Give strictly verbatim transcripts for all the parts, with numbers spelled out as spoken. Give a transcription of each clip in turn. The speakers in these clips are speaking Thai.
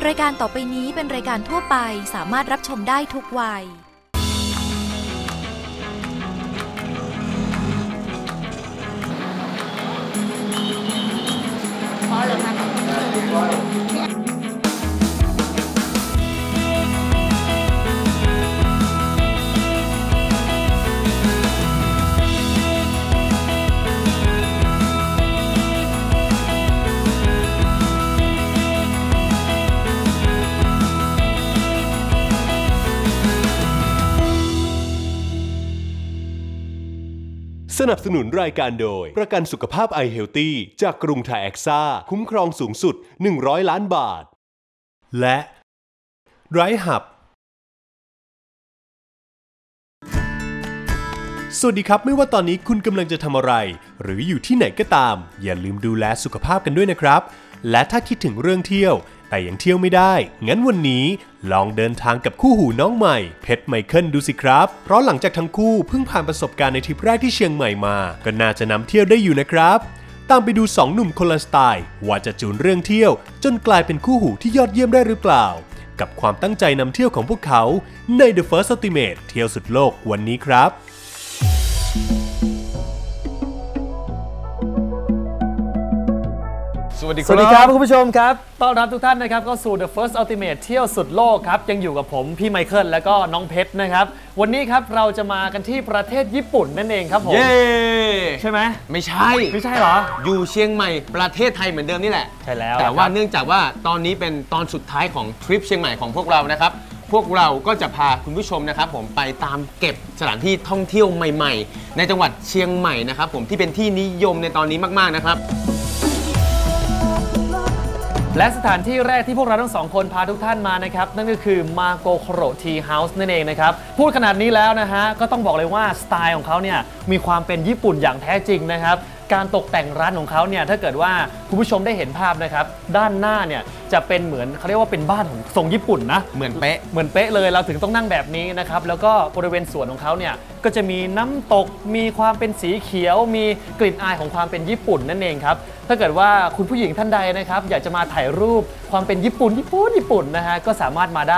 รายการต่อไปนี้เป็นรายการทั่วไปสามารถรับชมได้ทุกวัยพอเลยค่ะสนับสนุนรายการโดยประกันสุขภาพ i Healthy จากกรุงไทยแอ็กซ่าคุ้มครองสูงสุดหนึ่งร้อยล้านบาทและไรหับสวัสดีครับไม่ว่าตอนนี้คุณกำลังจะทำอะไรหรืออยู่ที่ไหนก็ตามอย่าลืมดูแลสุขภาพกันด้วยนะครับและถ้าคิดถึงเรื่องเที่ยวแต่ยังเที่ยวไม่ได้งั้นวันนี้ลองเดินทางกับคู่หูน้องใหม่เพชรไมเคิลดูสิครับเพราะหลังจากทั้งคู่เพิ่งผ่านประสบการณ์ในทริปแรกที่เชียงใหม่มาก็น่าจะนำเที่ยวได้อยู่นะครับตามไปดูสองหนุ่มคนละสไตล์ว่าจะจูนเรื่องเที่ยวจนกลายเป็นคู่หูที่ยอดเยี่ยมได้หรือเปล่ากับความตั้งใจนำเที่ยวของพวกเขาใน The First Ultimate เที่ยวสุดโลกวันนี้ครับสวัสดีครับคุณผู้ชมครับต้อนรับทุกท่านนะครับก็สู่ The First Ultimate เที่ยวสุดโลกครับยังอยู่กับผมพี่ไมเคิลและก็น้องเพชรนะครับวันนี้ครับเราจะมากันที่ประเทศญี่ปุ่นนั่นเองครับผมเย้ใช่ไหมไม่ใช่ไม่ใช่เหรออยู่เชียงใหม่ประเทศไทยเหมือนเดิมนี่แหละใช่แล้วแต่ว่าเนื่องจากว่าตอนนี้เป็นตอนสุดท้ายของทริปเชียงใหม่ของพวกเรานะครับพวกเราก็จะพาคุณผู้ชมนะครับผมไปตามเก็บสถานที่ท่องเที่ยวใหม่ๆในจังหวัดเชียงใหม่นะครับผมที่เป็นที่นิยมในตอนนี้มากๆนะครับและสถานที่แรกที่พวกเราทั้งสองคนพาทุกท่านมานะครับนั่นก็คือมาโกโคโรทีเฮาส์นั่นเองนะครับพูดขนาดนี้แล้วนะฮะก็ต้องบอกเลยว่าสไตล์ของเขาเนี่ยมีความเป็นญี่ปุ่นอย่างแท้จริงนะครับการตกแต่งร้านของเขาเนี่ยถ้าเกิดว่าคุณผู้ชมได้เห็นภาพนะครับด้านหน้าเนี่ยจะเป็นเหมือนเขาเรียกว่าเป็นบ้านของทรงญี่ปุ่นนะเหมือนเป๊ะเหมือนเป๊ะเลยเราถึงต้องนั่งแบบนี้นะครับแล้วก็บริเวณสวนของเขาเนี่ยก็จะมีน้ำตกมีความเป็นสีเขียวมีกลิ่นอายของความเป็นญี่ปุ่นนั่นเองครับถ้าเกิดว่าคุณผู้หญิงท่านใดนะครับอยากจะมาถ่ายรูปความเป็นญี่ปุ่นญี่ปุ่นญี่ปุ่นนะฮะก็สามารถมาได้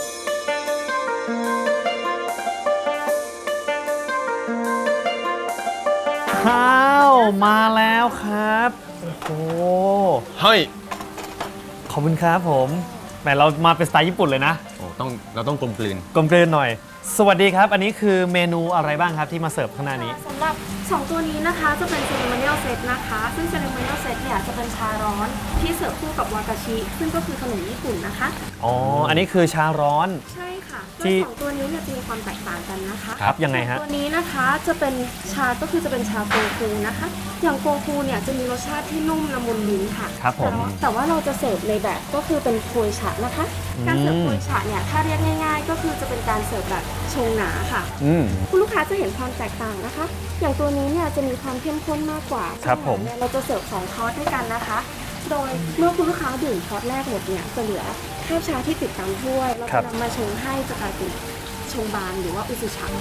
ข้าวมาแล้วครับโอ้โหเฮ้ยขอบคุณครับผมแหมเรามาเป็นสไตล์ญี่ปุ่นเลยนะโอ้ต้องเราต้องกลมกลืนกลมกลืนหน่อยสวัสดีครับอันนี้คือเมนูอะไรบ้างครับที่มาเสิร์ฟข้างหน้านี้สำหรับสองตัวนี้นะคะจะเป็นเซเลโมเนียลเซตนะคะซึ่งเซเลโมเนียลเซตเนี่ยจะเป็นชาร้อนที่เสิร์ฟคู่กับวากาชิซึ่งก็คือขนมญี่ปุ่นนะคะอ๋ออันนี้คือชาร้อนใช่ค่ะที่สองตัวนี้เนี่ยจะมีความแตกต่างกันนะคะครับยังไงฮะตัวนี้นะคะจะเป็นชาก็คือจะเป็นชาโกคูนะคะอย่างโกคูเนี่ยจะมีรสชาติที่นุ่มละมุนลิ้นค่ะครับผมแต่ว่าเราจะเสิร์ฟในแบบก็คือเป็นโคยชะนะคะการเสิร์ฟโคยชะเนี่ยถ้าเรียกง่ายๆก็คือจะเป็นการเสิร์ฟแบบชงหนาค่ะคุณลูกค้าจะเห็นความแตกต่างนะคะอย่างตัวนี้เนี่ยจะมีความเข้มข้นมากกว่าครับผมเราจะเสิร์ฟสองคอร์สด้วยกันนะคะโดยเมื่อคุณลูกค้าดื่มคอร์สแรกหมดเนี่ยจะเหลือคราบชาที่ติดตามถ้วยเราจะนำมาชงให้จะกลายเป็นชงบานหรือว่าอุซุชะ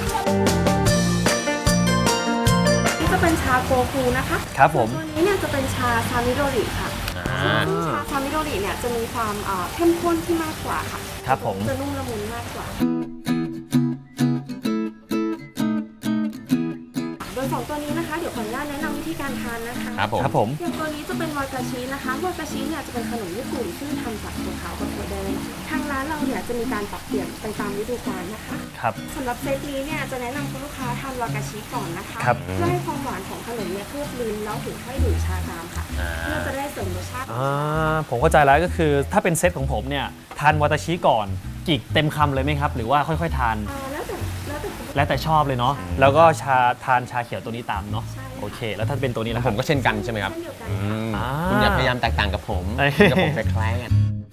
นี่จะเป็นชาโกคูนะคะครับผมตัวนี้เนี่ยจะเป็นชาซามิโดริค่ะซึ่งชาซามิโดริเนี่ยจะมีความเข้มข้นที่มากกว่าค่ะครับผมจะนุ่มละมุนมากกว่าโดยสองตัวนี้นะคะเดี๋ยวขออนุญาตแนะนำวิธีการทานนะคะครับผมครับผมอย่างตัวนี้จะเป็นวากาชินะคะวากาชิเนี่ยจะเป็นขนมญี่ปุ่นซึ่งทำจากถั่วขาวกับถั่วแดงทางร้านเราเนี่ยจะมีการปรับเปลี่ยนไปตามฤดูกาลนะคะครับสำหรับเซตนี้เนี่ยจะแนะนำคุณลูกค้าทานวากาชิก่อนนะคะเพื่อให้ความหวานของขนมเนี่ยเคลือบลิ้นแล้วถึงให้ดื่มชาตามค่ะเพื่อจะได้เสริมรสชาติอ่าผมเข้าใจแล้วก็คือถ้าเป็นเซตของผมเนี่ยทานวากาชิก่อนจิกเต็มคำเลยไหมครับหรือว่าค่อยๆทานแล้วแต่แล้วแต่แล้วแต่ชอบเลยเนาะแล้วก็ชาทานชาเขียวตัวนี้ตามเนาะโอเคแล้วถ้าเป็นตัวนี้แล้วผมก็เช่นกันใช่ไหมครับคุณอย่าพยายามแตกต่างกับผมกับผมคล้ายๆกัน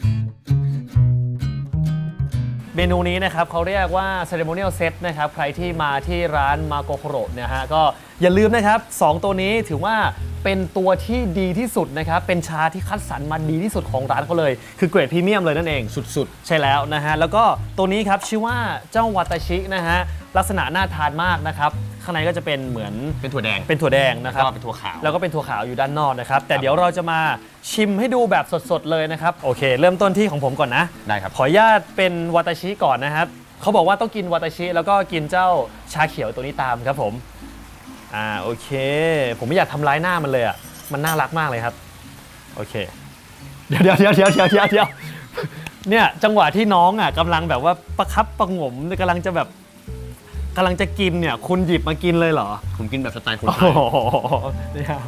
เมนูนี้นะครับเขาเรียกว่า Ceremonial Set นะครับใครที่มาที่ร้านมาโกโคโรเนี่ยฮะก็อย่าลืมนะครับสองตัวนี้ถือว่าเป็นตัวที่ดีที่สุดนะครับเป็นชาที่คัดสรรมาดีที่สุดของร้านเขาเลยคือเกรดพรีเมียมเลยนั่นเองสุดๆใช่แล้วนะฮะแล้วก็ตัวนี้ครับชื่อว่าเจ้าวาตาชินะฮะลักษณะน่าทานมากนะครับข้างในก็จะเป็นเหมือนเป็นถั่วแดงเป็นถั่วแดงนะครับเป็นถั่วขาวแล้วก็เป็นถั่วขาวอยู่ด้านนอกนะครับแต่เดี๋ยวเราจะมาชิมให้ดูแบบสดๆเลยนะครับโอเคเริ่มต้นที่ของผมก่อนนะได้ครับขออนุญาตเป็นวาตาชิก่อนนะครับเขาบอกว่าต้องกินวาตาชิแล้วก็กินเจ้าชาเขียวตัวนี้ตามครับผมอ่าโอเคผมไม่อยากทำร้ายหน้ามันเลยอ่ะมันน่ารักมากเลยครับโอเคเดี๋ยวเดี๋ยวเดี๋ยวเดี๋ยวเดี๋ยวเดี๋ยวเดี๋ยวเนี่ยจังหวะที่น้องอ่ะกำลังแบบว่าประคับประหงมกำลังจะแบบกำลังจะกินเนี่ยคุณหยิบมากินเลยเหรอผมกินแบบสไตล์คนไทยเนี่ย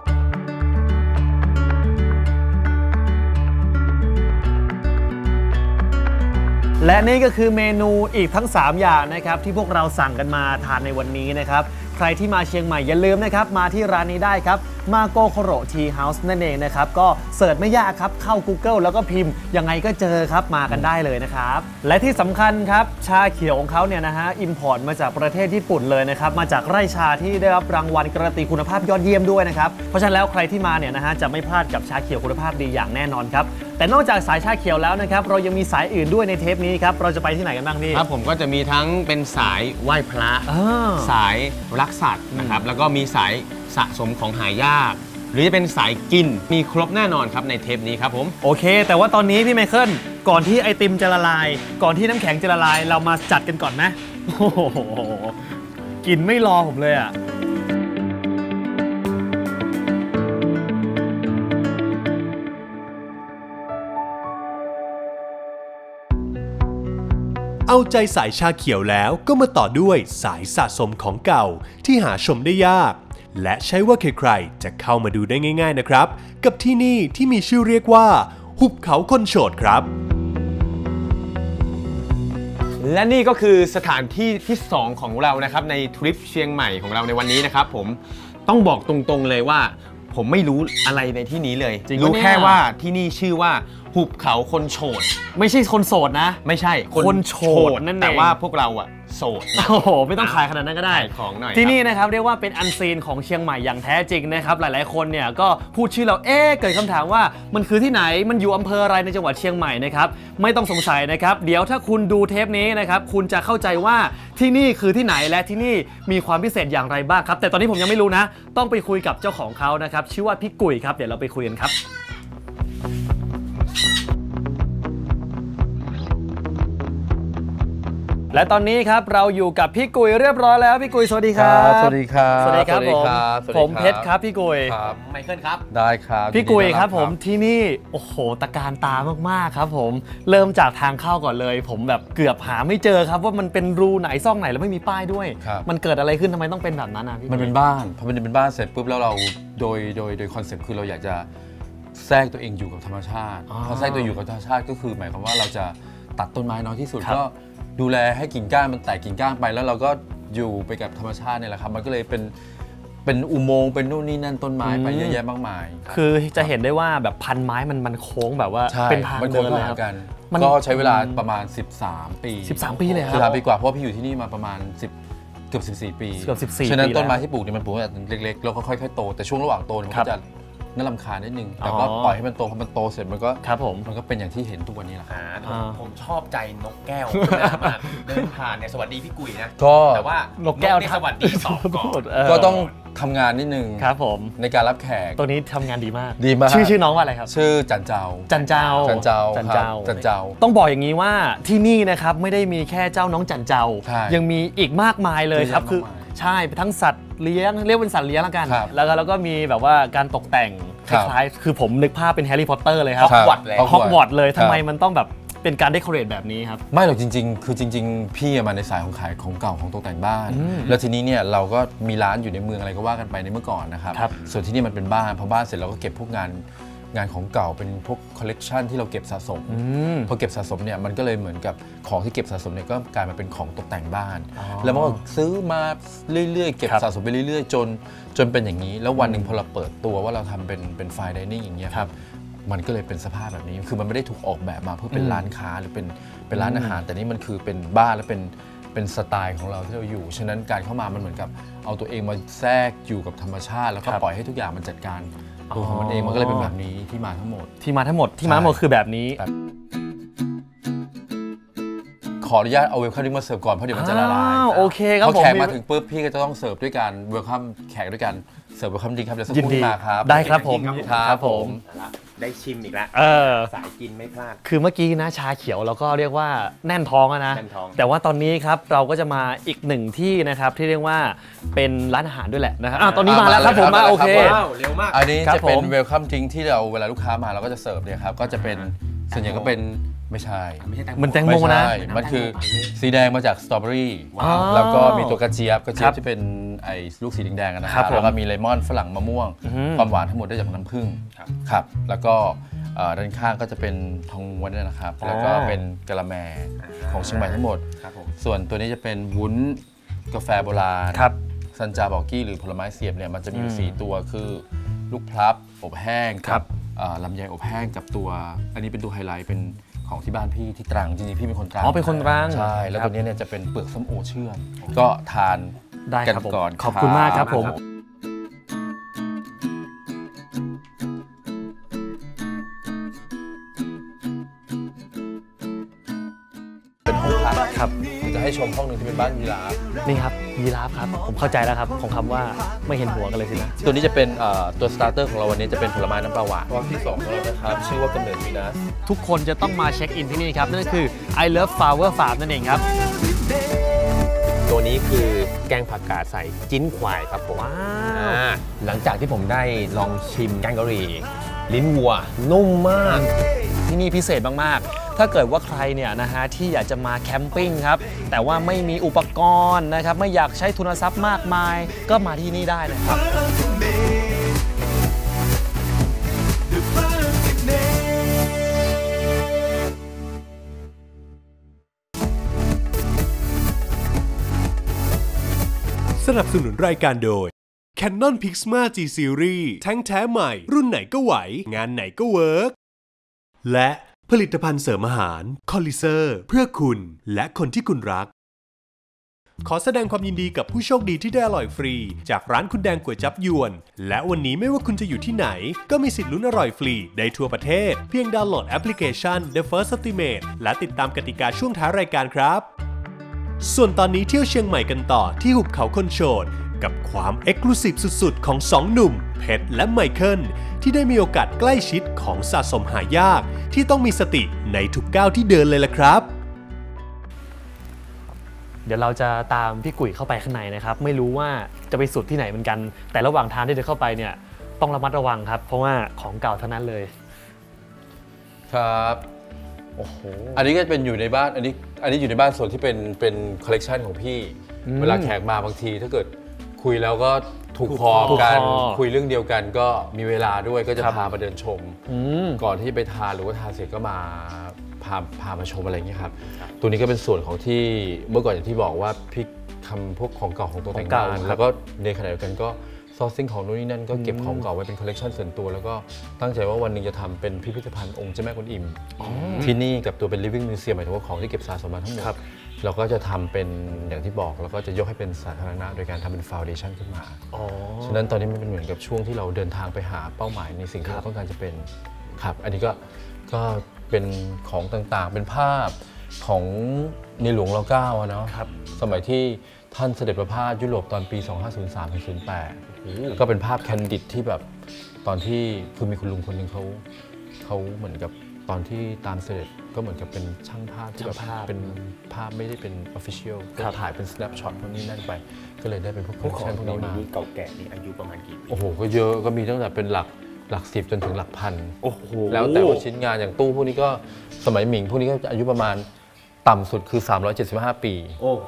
และนี่ก็คือเมนูอีกทั้งสามอย่างนะครับที่พวกเราสั่งกันมาทานในวันนี้นะครับใครที่มาเชียงใหม่อย่าลืมนะครับมาที่ร้านนี้ได้ครับมาโกโคโรทีเฮาส์นั่นเองนะครับก็เสิร์ชไม่ยากครับเข้า Google แล้วก็พิมพ์ยังไงก็เจอครับมากันได้เลยนะครับและที่สำคัญครับชาเขียวของเขาเนี่ยนะฮะอิมพอร์ตมาจากประเทศญี่ปุ่นเลยนะครับมาจากไร่ชาที่ได้รับรางวัลการันตีคุณภาพยอดเยี่ยมด้วยนะครับเพราะฉะนั้นแล้วใครที่มาเนี่ยนะฮะจะไม่พลาดกับชาเขียวคุณภาพดีอย่างแน่นอนครับแต่นอกจากสายชาเขียวแล้วนะครับเรายังมีสายอื่นด้วยในเทปนี้ครับเราจะไปที่ไหนกันบ้างพี่ครับผมก็จะมีทั้งเป็นสายไหว้พระสายรักสัตว์นะครับแล้วก็มีสายสะสมของหายากหรือจะเป็นสายกินมีครบแน่นอนครับในเทปนี้ครับผมโอเคแต่ว่าตอนนี้พี่ไมเคิลก่อนที่ไอติมจะละลายก่อนที่น้ำแข็งจะละลายเรามาจัดกันก่อนนะโอ้โหกินไม่รอผมเลยอ่ะเอาใจสายชาเขียวแล้วก็มาต่อด้วยสายสะสมของเก่าที่หาชมได้ยากและใช่ว่าใครๆจะเข้ามาดูได้ง่ายๆนะครับกับที่นี่ที่มีชื่อเรียกว่าหุบเขาคนโฉดครับและนี่ก็คือสถานที่ที่สองของเรานะครับในทริปเชียงใหม่ของเราในวันนี้นะครับผมต้องบอกตรงๆเลยว่าผมไม่รู้อะไรในที่นี้เลยรู้แค่ว่าที่นี่ชื่อว่าหุบเขาคนโฉดไม่ใช่คนโสดนะไม่ใช่คนโฉดนั่นเองแต่ว่าพวกเราอะโสดโอ้โหไม่ต้องขายขนาดนั้นก็ได้ของหน่อยที่นี่นะครับเรียกว่าเป็นอันซีนของเชียงใหม่อย่างแท้จริงนะครับหลายๆคนเนี่ยก็พูดชื่อเราเอ๊ะเกิดคำถามว่ามันคือที่ไหนมันอยู่อำเภออะไรในจังหวัดเชียงใหม่นะครับไม่ต้องสงสัยนะครับเดี๋ยวถ้าคุณดูเทปนี้นะครับคุณจะเข้าใจว่าที่นี่คือที่ไหนและที่นี่มีความพิเศษอย่างไรบ้างครับแต่ตอนนี้ผมยังไม่รู้นะต้องไปคุยกับเจ้าของเขานะครับชื่อว่าพี่กุ๋ยครับเดี๋ยวเราไปคุยกันครับและตอนนี้ครับเราอยู่กับพี่กุยเรียบร้อยแล้วพี่กุยสวัสดีครับสวัสดีครับสวัสดีครับผมผมเพชรครับพี่กุยไมเคิลครับได้ครับพี่กุยครับผมที่นี่โอ้โหตะการตามากๆครับผมเริ่มจากทางเข้าก่อนเลยผมแบบเกือบหาไม่เจอครับว่ามันเป็นรูไหนซ่องไหนแล้วไม่มีป้ายด้วยมันเกิดอะไรขึ้นทำไมต้องเป็นแบบนั้นนะพี่มันเป็นบ้านพอมันเป็นบ้านเสร็จปุ๊บแล้วเราโดยโดยโดยคอนเซ็ปต์คือเราอยากจะแทรกตัวเองอยู่กับธรรมชาติพอแทรกตัวอยู่กับธรรมชาติก็คือหมายความว่าเราจะตัดต้นไม้น้อยที่สุดก็ดูแลให้กิ่งก้านมันแตกกิ่งก้านไปแล้วเราก็อยู่ไปกับธรรมชาตินี่แหละครับมันก็เลยเป็นเป็นอุโมงค์เป็นนู่นนี่นั่นต้นไม้ไปเยอะแยะมากมายคือจะเห็นได้ว่าแบบพันไม้มันมันโค้งแบบว่าเป็นทางเดินเลยครับก็ใช้เวลาประมาณสิบสามปีสิบสามปีเลยครับสิบสามปีกว่าเพราะพี่อยู่ที่นี่มาประมาณสิบเกือบสิบสี่ปีเกือบสิบสี่ปีฉะนั้นต้นไม้ที่ปลูกเนี่ยมันปลูกตั้งแต่เล็กๆแล้วก็ค่อยๆโตแต่ช่วงระหว่างโตมันก็จะน่ารำคาญนิดนึงแต่ก็ปล่อยให้มันโตพอมันโตเสร็จมันก็ครับผมมันก็เป็นอย่างที่เห็นทุกวันนี้แหละผมชอบใจนกแก้วมากเดินผ่านเนี่ยสวัสดีพี่กุยนะแต่ว่านกแก้วสวัสดีสองก่อนก็ต้องทำงานนิดนึงครับผมในการรับแขกตัวนี้ทำงานดีมากดีมากชื่อชื่อน้องว่าอะไรครับชื่อจันเจ้าจันเจ้าจันเจ้าจันเจ้าจันเจ้าต้องบอกอย่างนี้ว่าที่นี่นะครับไม่ได้มีแค่เจ้าน้องจันเจ้ายังมีอีกมากมายเลยครับคือใช่ทั้งสัตว์เลี้ยงเรียกเป็นสัตว์เลี้ยงแล้วกันแล้วก็แล้วก็มีแบบว่าการตกแต่งคล้ายๆคือผมนึกภาพเป็นแฮร์รี่พอตเตอร์เลยครับฮอกวอตส์เลยฮอกวอตส์เลยทำไมมันต้องแบบเป็นการเดคอเรทแบบนี้ครับไม่หรอกจริงๆคือจริงๆพี่มาในสายของขายของเก่าของตกแต่งบ้านแล้วทีนี้เนี่ยเราก็มีร้านอยู่ในเมืองอะไรก็ว่ากันไปในเมื่อก่อนนะครับส่วนที่นี่มันเป็นบ้านพอบ้านเสร็จเราก็เก็บพวกงานงานของเก่าเป็นพวกคอลเลกชันที่เราเก็บสะสมพอเก็บสะสมเนี่ยมันก็เลยเหมือนกับของที่เก็บสะสมเนี่ยก็กลายมาเป็นของตกแต่งบ้านแล้วมันก็ซื้อมาเรื่อยๆเก็บสะสมไปเรื่อยๆจนจนเป็นอย่างนี้แล้ววันหนึ่งพอเราเปิดตัวว่าเราทำเป็นเป็นไฟน์ไดนิ่งอย่างเงี้ยครับมันก็เลยเป็นสภาพแบบนี้คือมันไม่ได้ถูกออกแบบมาเพื่อเป็นร้านค้าหรือเป็นเป็นร้านอาหารแต่นี่มันคือเป็นบ้านและเป็นเป็นสไตล์ของเราที่เราอยู่ฉะนั้นการเข้ามามันเหมือนกับเอาตัวเองมาแทรกอยู่กับธรรมชาติแล้วก็ปล่อยให้ทุกอย่างมันจัดการตัวของมันเองมันก็เลยเป็นแบบนี้ที่มาทั้งหมดที่มาทั้งหมดที่มาทั้งหมดคือแบบนี้ขออนุญาตเอาเวลคัมดริงก์มาเสิร์ฟก่อนเพราะเดี๋ยวมันจะละลายโอเคครับผมพอแขกมาถึงปุ๊บพี่ก็จะต้องเสิร์ฟด้วยการเวลคัมแขกด้วยกันเสิร์ฟเวลคัมดริงก์ครับเดี๋ยวสักครู่มาครับได้ครับผมครับผมได้ชิมอีกแล้วเออสายกินไม่พลาดคือเมื่อกี้นะชาเขียวเราก็เรียกว่าแน่นท้องนะแน่นท้องแต่ว่าตอนนี้ครับเราก็จะมาอีกหนึ่งที่นะครับที่เรียกว่าเป็นร้านอาหารด้วยแหละนะครับอ่ะตอนนี้มาแล้วครับผมมาโอเคว้าวเร็วมากอันนี้ครับจะเป็นผมเวลคัมดริงก์ที่เราเวลาลูกค้ามาเราก็จะเสิร์ฟเนี่ยครับก็จะเป็นส่วนใหญ่ก็เป็นไม่ใช่เหมือนแตงโมไม่นะใช่มันคือสีแดงมาจากสตรอเบอรี่ว้าวแล้วก็มีตัวกระเจี๊ยบกระเจี๊ยครับ บที่เป็นไอ้ลูกสีแดงๆอะนะคครัรับบ ผมแล้วก็มีเลมอนฝรั่งมะม่วงอือฮึความหวานทั้งหมดได้จากน้ำผึ้งครับแล้วก็เอ่อด้านข้างก็จะเป็นทองม้วนด้วยนะครับแล้วก็เป็นกะละแมของเชียงใหม่ทั้งหมดครับผมส่วนตัวนี้จะเป็นวุ้นกาแฟโบราณครับซันจาบอกกี้หรือผลไม้เสียบเนี่ยมันจะมีอยู่อืมสี่ตัวคือลูกพลับอบแห้งครักับ เอ่อลำไยอบแห้งกับตัว อันนี้เป็นตัวไฮไลท์เป็นของที่บ้านพี่ที่ตรังจริงๆพี่เป็นคนตรังอ๋อเป็นคนตรังใช่แล้วครับตัวนี้เนี่ยจะเป็นเปลือกส้มโอเชื่อมก็ทานได้กันครับผมก่อนขอบคุณมากครับผมเป็นห้องพักครับจะให้ชมห้องหนึ่งที่เป็นบ้านยีราฟนี่ครับยีราฟครับผมเข้าใจแล้วครับของคำว่าไม่เห็นหัวกันเลยสินะตัวนี้จะเป็นเอ่อตัวสตาร์เตอร์ของเราวันนี้จะเป็นผลไม้น้ำปลาหวานห้องที่สองของเรานะครับชื่อว่ากำเนิดวีนัสทุกคนจะต้องมาเช็คอินที่นี่ครับนั่นก็คือ I Love Flower Farm นั่นเองครับตัวนี้คือแกงผักกาดใส่จิ้นควายครับผมว้าวอ่าหลังจากที่ผมได้ลองชิมแกงกะหรี่ลิ้นวัวนุ่มมากที่นี่พิเศษมากๆ ถ้าเกิดว่าใครเนี่ยนะฮะที่อยากจะมาแคมปิ้งครับแต่ว่าไม่มีอุปกรณ์นะครับไม่อยากใช้ทุนทรัพย์มากมาย ก็มาที่นี่ได้นะครับสนับสนุนรายการโดย Canon Pixma G Series แท้งแท้ใหม่ รุ่นไหนก็ไหว งานไหนก็เวิร์กและผลิตภัณฑ์เสริมอาหารคอลลิเซอร์เพื่อคุณและคนที่คุณรัก ขอแสดงความยินดีกับผู้โชคดีที่ได้อร่อยฟรี จากร้านคุณแดงก๋วยจั๊บยวน และวันนี้ไม่ว่าคุณจะอยู่ที่ไหน ก็มีสิทธิ์ลุ้นอร่อยฟรีได้ทั่วประเทศ เพียงดาวน์โหลดแอปพลิเคชัน The First Estimate และติดตามกติกาช่วงท้ายรายการครับ ส่วนตอนนี้เที่ยวเชียงใหม่กันต่อที่หุบเขาคนโฉดกับความเอ็กซ์คลูซีฟสุดๆของสองหนุ่มเพชรและไมเคิลที่ได้มีโอกาสใกล้ชิดของสะสมหายากที่ต้องมีสติในทุกก้าวที่เดินเลยล่ะครับเดี๋ยวเราจะตามพี่กุ๋ยเข้าไปข้างในนะครับไม่รู้ว่าจะไปสุดที่ไหนเหมือนกัน แต่ระหว่างทางที่เดินเข้าไปเนี่ยต้องระมัดระวังครับเพราะว่าของเก่าทั้งนั้นเลยครับโอ้โหอันนี้ก็เป็นอยู่ในบ้านอันนี้อันนี้อยู่ในบ้านส่วนที่เป็นเป็นคอลเลกชันของพี่อืมเวลาแขกมาบางทีถ้าเกิดคุยแล้วก็ถูกคอถูกคอกันคุยเรื่องเดียวกันก็มีเวลาด้วยก็จะครับพามาเดินชมอืมก่อนที่ไปทานหรือว่าทานเสร็จก็มาพาพามาชมอะไรอย่างเงี้ยครับตัวนี้ก็เป็นส่วนของที่เมื่อก่อนอย่างที่บอกว่าพี่ทำพวกของเก่าของตัวแต่งของเก่าบ้านครับแล้วก็ในขณะเดียวกันก็ซอร์ซิ่งของนู่นนี่นั่นก็เก็บของเก่าไว้เป็นคอลเลกชันส่วนตัวแล้วก็ตั้งใจว่าวันหนึ่งจะทำเป็นพิพิธภัณฑ์องค์เจ้าแม่กวนอิมที่นี่กับตัวเป็น living museum หมายถึงว่าของที่เก็บสะสมมาทั้งหมดเราก็จะทำเป็นอย่างที่บอกแล้วก็จะยกให้เป็นสาธารณะโดยการทำเป็นฟาวเดชั่นขึ้นมาอ๋อฉะนั้นตอนนี้มันเป็นเหมือนกับช่วงที่เราเดินทางไปหาเป้าหมายในสิ่งที่เราต้องการจะเป็นครับอันนี้ก็ก็เป็นของต่างๆ เป็นภาพของในหลวงรัชกาลที่เก้าอะเนาะครับสมัยที่ท่านเสด็จประพาสยุโรปตอนปี สองพันห้าร้อยสามถึงศูนย์แปด แล้วก็เป็นภาพแคนดิดที่แบบตอนที่คือมีคุณลุงคนหนึ่งเขาเขาเหมือนกับตอนที่ตามเสด็จก็เหมือนกับเป็นช่างภาพที่แบบช่างภาพเป็นภาพไม่ได้เป็น official ก็ครับถ่ายเป็น snapshot พวกนี้นั่นไป ก็เลยได้เป็นพวกพวกของพวกเรานี้มานี่เก่าแก่นี่อายุประมาณกี่ปีโอ้โห ก็เยอะ ก็มีตั้งแต่เป็นหลักหลักสิบจนถึงหลักพันโอ้โหแล้วแต่ว่าชิ้นงานอย่างตู้พวกนี้ก็สมัยหมิงพวกนี้ก็จะอายุประมาณต่ำสุดคือ สามร้อยเจ็ดสิบห้า ปีโอ้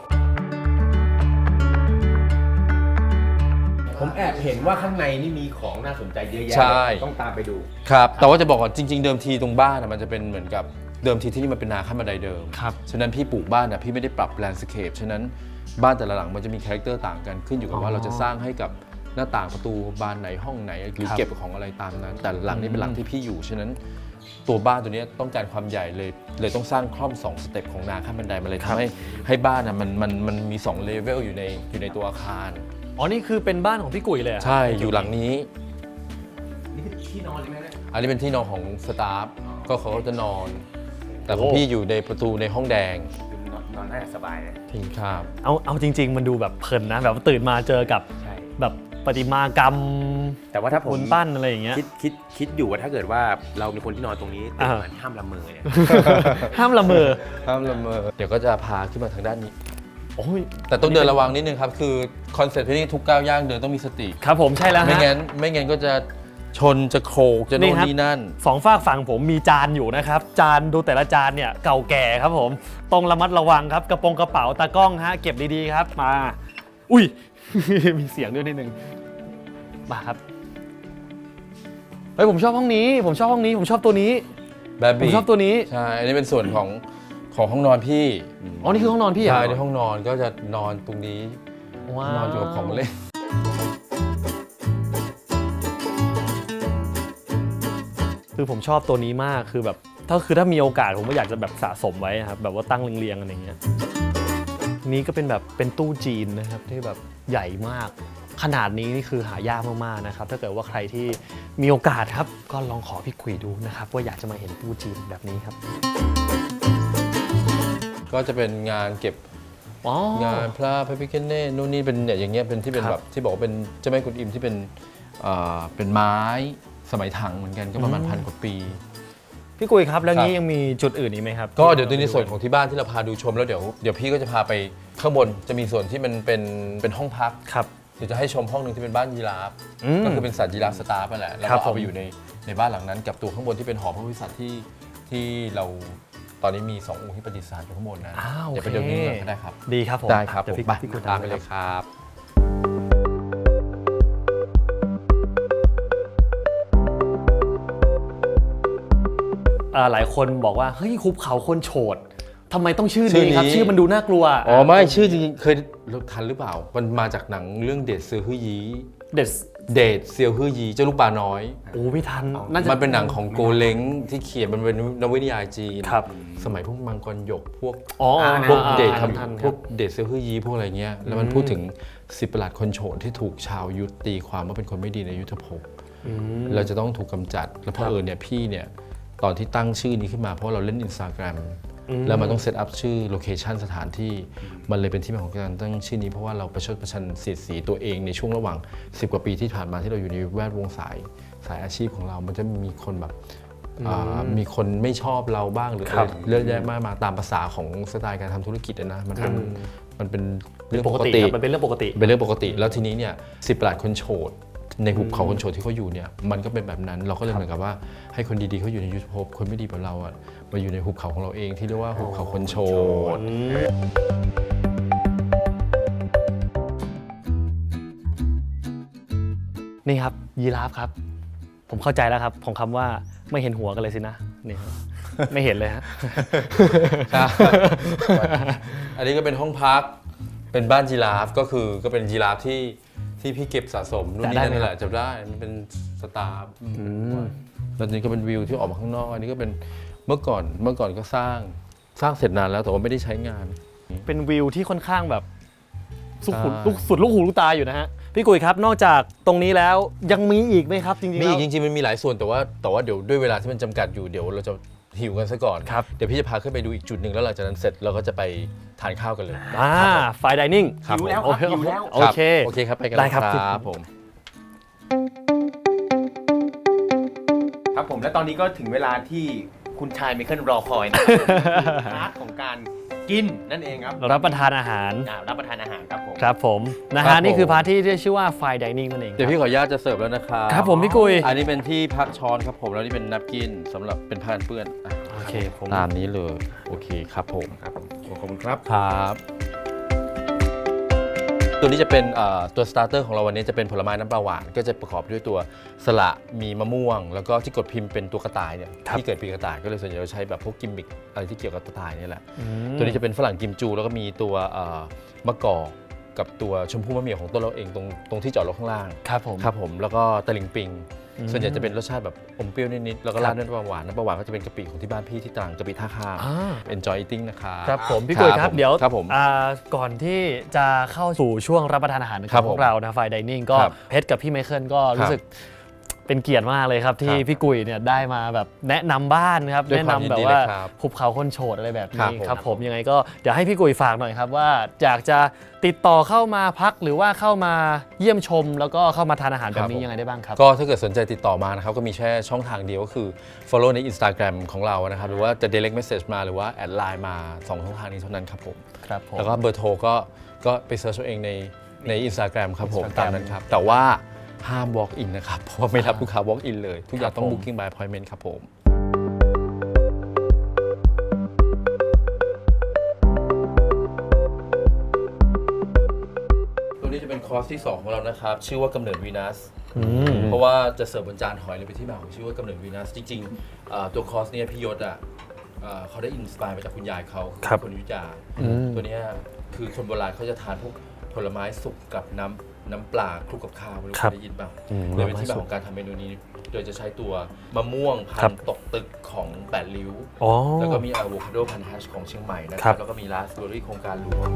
ผมแอบเห็นว่าข้างในนี่มีของน่าสนใจเยอะแยะใช่ต้องตามไปดูครับ แต่ว่าจะบอกว่าจริง ๆ เดิมทีตรงบ้านนะมันจะเป็นเหมือนกับเดิมทีที่นี่มันเป็นนาขั้นบันไดเดิมครับฉะนั้นพี่ปลูกบ้านนะพี่ไม่ได้ปรับแลนด์สเคปฉะนั้นบ้านแต่ละหลังมันจะมีคาแรคเตอร์ต่างกันขึ้นอยู่กับว่าเราจะสร้างให้กับหน้าต่างประตูบานไหนห้องไหนหรือครับเก็บของอะไรตามนั้น แต่หลังนี้เป็นหลังที่พี่อยู่ฉะนั้นตัวบ้านตัวนี้ต้องการความใหญ่เลยเลยต้องสร้างคล่อมสองสเต็ปของนาขั้นบันไดมาเลยทำให้ให้บ้านนะมันมันมันมีสองเลเวลอยู่ในอยู่ในตัวอาคารอ๋อนี่คือเป็นบ้านของพี่กุ๋ยเลยเหรอใช่อยู่หลังนี้นี่คือที่นอนใช่ไหมเนี่ยอันนี้เป็นที่นอนของสตาฟก็เขาก็จะนอน แต่ของพี่อยู่ในประตูในห้องแดงนอนได้สบายเลยทิ้งครับเอาเอาจริง ๆ มันดูแบบเพลินนะแบบตื่นมาเจอกับแบบประติมากรรมแต่ว่าถ้าผมปูนปั้นอะไรอย่างเงี้ยคิดคิดคิดอยู่ว่าถ้าเกิดว่าเราเป็นคนที่นอนตรงนี้ตื่นมาห้ามละเมอเนี่ยห้ามละเมอห้ามละเมอเดี๋ยวก็จะพาขึ้นมาทางด้านนี้โอ้ยแต่ต้องเดินระวังนิดนึงครับคือคอนเซ็ปต์ที่นี่ทุกก้าวย่างเดินต้องมีสติครับผมใช่แล้วฮะไม่งั้นไม่งั้นก็จะชนจะโขกจะโน่นนี่นั่นสองฝากฝั่งผมมีจานอยู่นะครับจานดูแต่ละจานเนี่ยเก่าแก่ครับผมต้องระมัดระวังครับกระโปรงกระเป๋าตากล้องฮะเก็บดีๆครับมาอุ้ย มีเสียงด้วยนิดนึงมาครับเฮ้ยผมชอบห้องนี้ผมชอบห้องนี้ผมชอบตัวนี้แบบผมชอบตัวนี้ใช่อันนี้เป็นส่วนของของห้องนอนพี่อ๋อนี่คือห้องนอนพี่เหรอใช่ในห้องนอนก็จะนอนตรงนี้ว้าวนอนอยู่กับของเล่นคือผมชอบตัวนี้มากคือแบบถ้าคือถ้ามีโอกาสผมก็อยากจะแบบสะสมไว้ครับแบบว่าตั้งเรียงๆอะไรเงี้ยนี้ก็เป็นแบบเป็นตู้จีนนะครับที่แบบใหญ่มากขนาดนี้นี่คือหายากมากๆนะครับถ้าเกิดว่าใครที่มีโอกาสครับก็ลองขอพี่คุยดูนะครับว่าอยากจะมาเห็นตู้จีนแบบนี้ครับก็จะเป็นงานเก็บอ๋องานพระพระพิฆเนศนู่นนี่เป็นเนี่ยอย่างเงี้ยเป็นที่เป็นครับแบบที่บอกว่าเป็นเจ้าแม่กุนอิมที่เป็นเอ่อเป็นไม้สมัยถังเหมือนกันก็ประมาณพันกว่าปีพี่กุยครับแล้วครับนี้ยังมีจุดอื่นอีกไหมครับก็เดี๋ยวในส่วนของที่บ้านที่เราพาดูชมแล้วเดี๋ยวเดี๋ยวพี่ก็จะพาไปข้างบนจะมีส่วนที่มันเป็นเป็นห้องพักครับเดี๋ยวจะให้ชมห้องหนึ่งที่เป็นบ้านยีราฟอืมก็คือเป็นสัตว์ยีราฟสตาร์ฟนั่นแหละแล้วครัก็บเอาไปผมอยู่ในในบ้านหลังนั้นกับตัวข้างบนที่เป็นหอพระโพธิสัตว์ที่ที่เราตอนนี้มีสององค์ที่ประดิษฐานอยู่ข้างบนนะอ้าวเดี๋ยวไปเดินดูกันก็ได้ครับดีครับผมได้ครับเดี๋ยวผมพี่ไปพี่กุยตามไปคเลรับยครับอ่าหลายคนบอกว่าเฮ้ยหุบเขาคนโฉดทำไมต้องชื่อชื่อนี้ครับนี้ชื่อมันดูน่ากลัวอ๋อไม่ชื่อจริงๆเคยทันหรือเปล่ามันมาจากหนังเรื่องเดชเซียวฮื่อยีเด็ดเดชเซียวฮื่อยีเจ้าลูกปลาน้อยโอ้ไม่ทันน่าจะมันเป็นหนังของโกเล้งที่เขียนมันเป็นนวนิยายจีนครับสมัยพวกมังกรหยกพวกอ๋อพวกอ่าเดชทันคำทันพวกเดชเซียวฮื่อยีพวกอะไรเงี้ยแล้วมันพูดถึงสิบประหลาดคนโฉดที่ถูกชาวยุทธตีความว่าเป็นคนไม่ดีในยุทธภพอืมเราจะต้องถูกกำจัดแล้วเพอเออเนี่ยพี่เนี่ยตอนที่ตั้งชื่อนี้ขึ้นมาเพราะเราเล่น Instagram แล้วมันต้องเซตอัพชื่อโลเคชันสถานที่มันเลยเป็นที่มาของการตั้งชื่อนี้เพราะว่าเราประชดประชันเสียดสีตัวเองในช่วงระหว่างสิบกว่าปีที่ผ่านมาที่เราอยู่ในแวดวงสายสายอาชีพของเรามันจะมีคนแบบอ่ามีคนไม่ชอบเราบ้างหรืออะไรเยอะแยะมากมายตามภาษาของสไตล์การทำธุรกิจอะนะมันเป็นมันเป็นเรื่องปปกกติติครับมันเป็นเรื่องปกติเป็นเรื่องปกติแล้วทีนี้เนี่ยสิบประหลาดคนโฉดในหุบเขาคนโฉดที่เขาอยู่เนี่ยมันก็เป็นแบบนั้นเราก็เลยเหมือนกับว่าให้คนดีๆเขาอยู่ในยุทธภพคนไม่ดีแบบเราอ่ะมาอยู่ในหุบเขาของเราเองที่เรียกว่าหุบเขาคนโฉดนี่ครับยีราฟครับ ผมเข้าใจแล้วครับของคำว่าไม่เห็นหัวกันเลยสินะนี่ครับ ไม่เห็นเลยฮะอันนี้ก็เป็นห้องพักเป็นบ้านยีราฟก็คือก็เป็นยีราฟที่ที่พี่เก็บสะสมนู่นนี่นั่นนี่แหละจำได้มันเป็นสตาร์ฟแล้วนี่ก็เป็นวิวที่ออกมาข้างนอกอันนี้ก็เป็นเมื่อก่อนเมื่อก่อนก็สร้างสร้างเสร็จนานแล้วแต่ว่าไม่ได้ใช้งานเป็นวิวที่ค่อนข้างแบบสุดหูใช่ลูกสุดลูกหูลูกตาอยู่นะฮะพี่กุยครับนอกจากตรงนี้แล้วยังมีอีกไหมครับจริงๆมีแล้วอีกจริงๆมันมีหลายส่วนแต่ว่าแต่ว่าเดี๋ยวด้วยเวลาที่มันจำกัดอยู่เดี๋ยวเราจะหิวกันซะก่อนครับเดี๋ยวพี่จะพาขึ้นไปดูอีกจุดหนึ่งแล้วหลังจากนั้นเสร็จเราก็จะไปทานข้าวกันเลยอ่าไฟดิเนิ่งครับหิวแล้วโอเคหิวแล้วโอเคโอเคครับไปกันได้ครับครับผมครับผมและตอนนี้ก็ถึงเวลาที่คุณชายไมเคิลรอคอยนะครับพาร์ทของการกินนั่นเองครับรับประทานอาหารอ่ารับประทานอาหารครับผมครับผมนะครัฮะบผมนี่คือพาร์ทที่เรียกชื่อว่าไฟดิเนิ่งนั่นเองเดี๋ยวพี่ขออนุญาตจะเสิร์ฟแล้วนะครับครับผมพี่กุยอันนี้เป็นที่พักช้อนครับผมแล้วนี่เป็นนับกินสำหรับเป็นผ้ากันเปื้อนอ่ะโอเคผมตามนี้เลยโอเคครับผมครับผมขอบคุณครับครับตัวนี้จะเป็นเอ่อตัวสตาร์เตอร์ของเราวันนี้จะเป็นผลไม้น้ำปลาหวานก็จะประกอบด้วยตัวสละมีมะม่วง แล้วก็ที่กดพิมพ์เป็นตัวกระต่ายเนี่ยที่เกิดปีกระต่ายก็เลยส่วนใหญ่เราใช้แบบพวกกิมมิคอะไรที่เกี่ยวกับกระต่ายนี่แหละอืมตัวนี้จะเป็นฝรั่งกิมจูแล้วก็มีตัวเอ่อมะกอกกับตัวชมพู่มะเหมี่ยวของต้นเราเองตรงตรงที่จอดรถข้างล่างครับผมครับผมแล้วก็ตะลิงปิงอืมส่วนใหญ่จะเป็นรสชาติแบบอมเปรี้ยวนิดๆแล้วก็ครัราบดด้วยน้ำปลาหวานน้ำปลาหวานก็จะเป็นกะปิของที่บ้านพี่ที่ตรังกะปิท่าข้ามอ่า enjoy eating นะครับครับผมพี่กุยครับผมเดี๋ยวครับผมอ่าก่อนที่จะเข้าสู่ช่วงรับประทานอาหารขครัองบพผมวกเรานะไฟดิเนิ่งก็ครับเพชรกับพี่ไมเคิลก็ครัรู้บสึกเป็นเกียรติมากเลยครับที่พี่กุยเนี่ยได้มาแบบแนะนำบ้านครับแนะนำแบบว่าหุบเขาคนโฉดอะไรแบบนี้ครับผมยังไงก็เดี๋ยวให้พี่กุยฝากหน่อยครับว่าอยากจะติดต่อเข้ามาพักหรือว่าเข้ามาเยี่ยมชมแล้วก็เข้ามาทานอาหารแบบนี้ยังไงได้บ้างครับก็ถ้าเกิดสนใจติดต่อมานะครับก็มีแค่ช่องทางเดียวก็คือ follow ใน Instagram ของเรานะครับหรือว่าจะ direct message มาหรือว่าแอดไลน์มาสองช่องทางนี้เท่านั้นครับผมครับผมแล้วก็เบอร์โทรก็ก็ไปเซิร์ชเอาเองในใน Instagram ครับผมตามนั้นครับแต่ว่าห้าม walk in นะครับเพราะว่าไม่รับลูกค้า walk in เลยทุกอย่างต้อง booking by appointment ครับผมตัวนี้จะเป็นคอร์สที่สองของเรานะครับชื่อว่ากำเนิดวีนัสเพราะว่าจะเสิร์ฟบนจานหอยเลยเป็นที่มาของชื่อว่ากำเนิดวีนัสจริงๆตัวคอร์สนี้พี่ยศอ่ะเขาได้อินสปายมาจากคุณยายเขาคนวิจารณ์ตัวนี้คือคนโบราณเขาจะทานพวกผลไม้สุกกับน้ำน้ำปลาคลุกกับข้าวไม่รู้เคยได้ยินบ้างเลยเป็นที่มาของการทำเมนูนี้โดยจะใช้ตัวมะม่วงพันธุ์ตกตึกของแปดริ้วแล้วก็มีอะโวคาโดพันธุ์แฮชของเชียงใหม่นะครับแล้วก็มีราสเบอร์รี่โครงการหลวง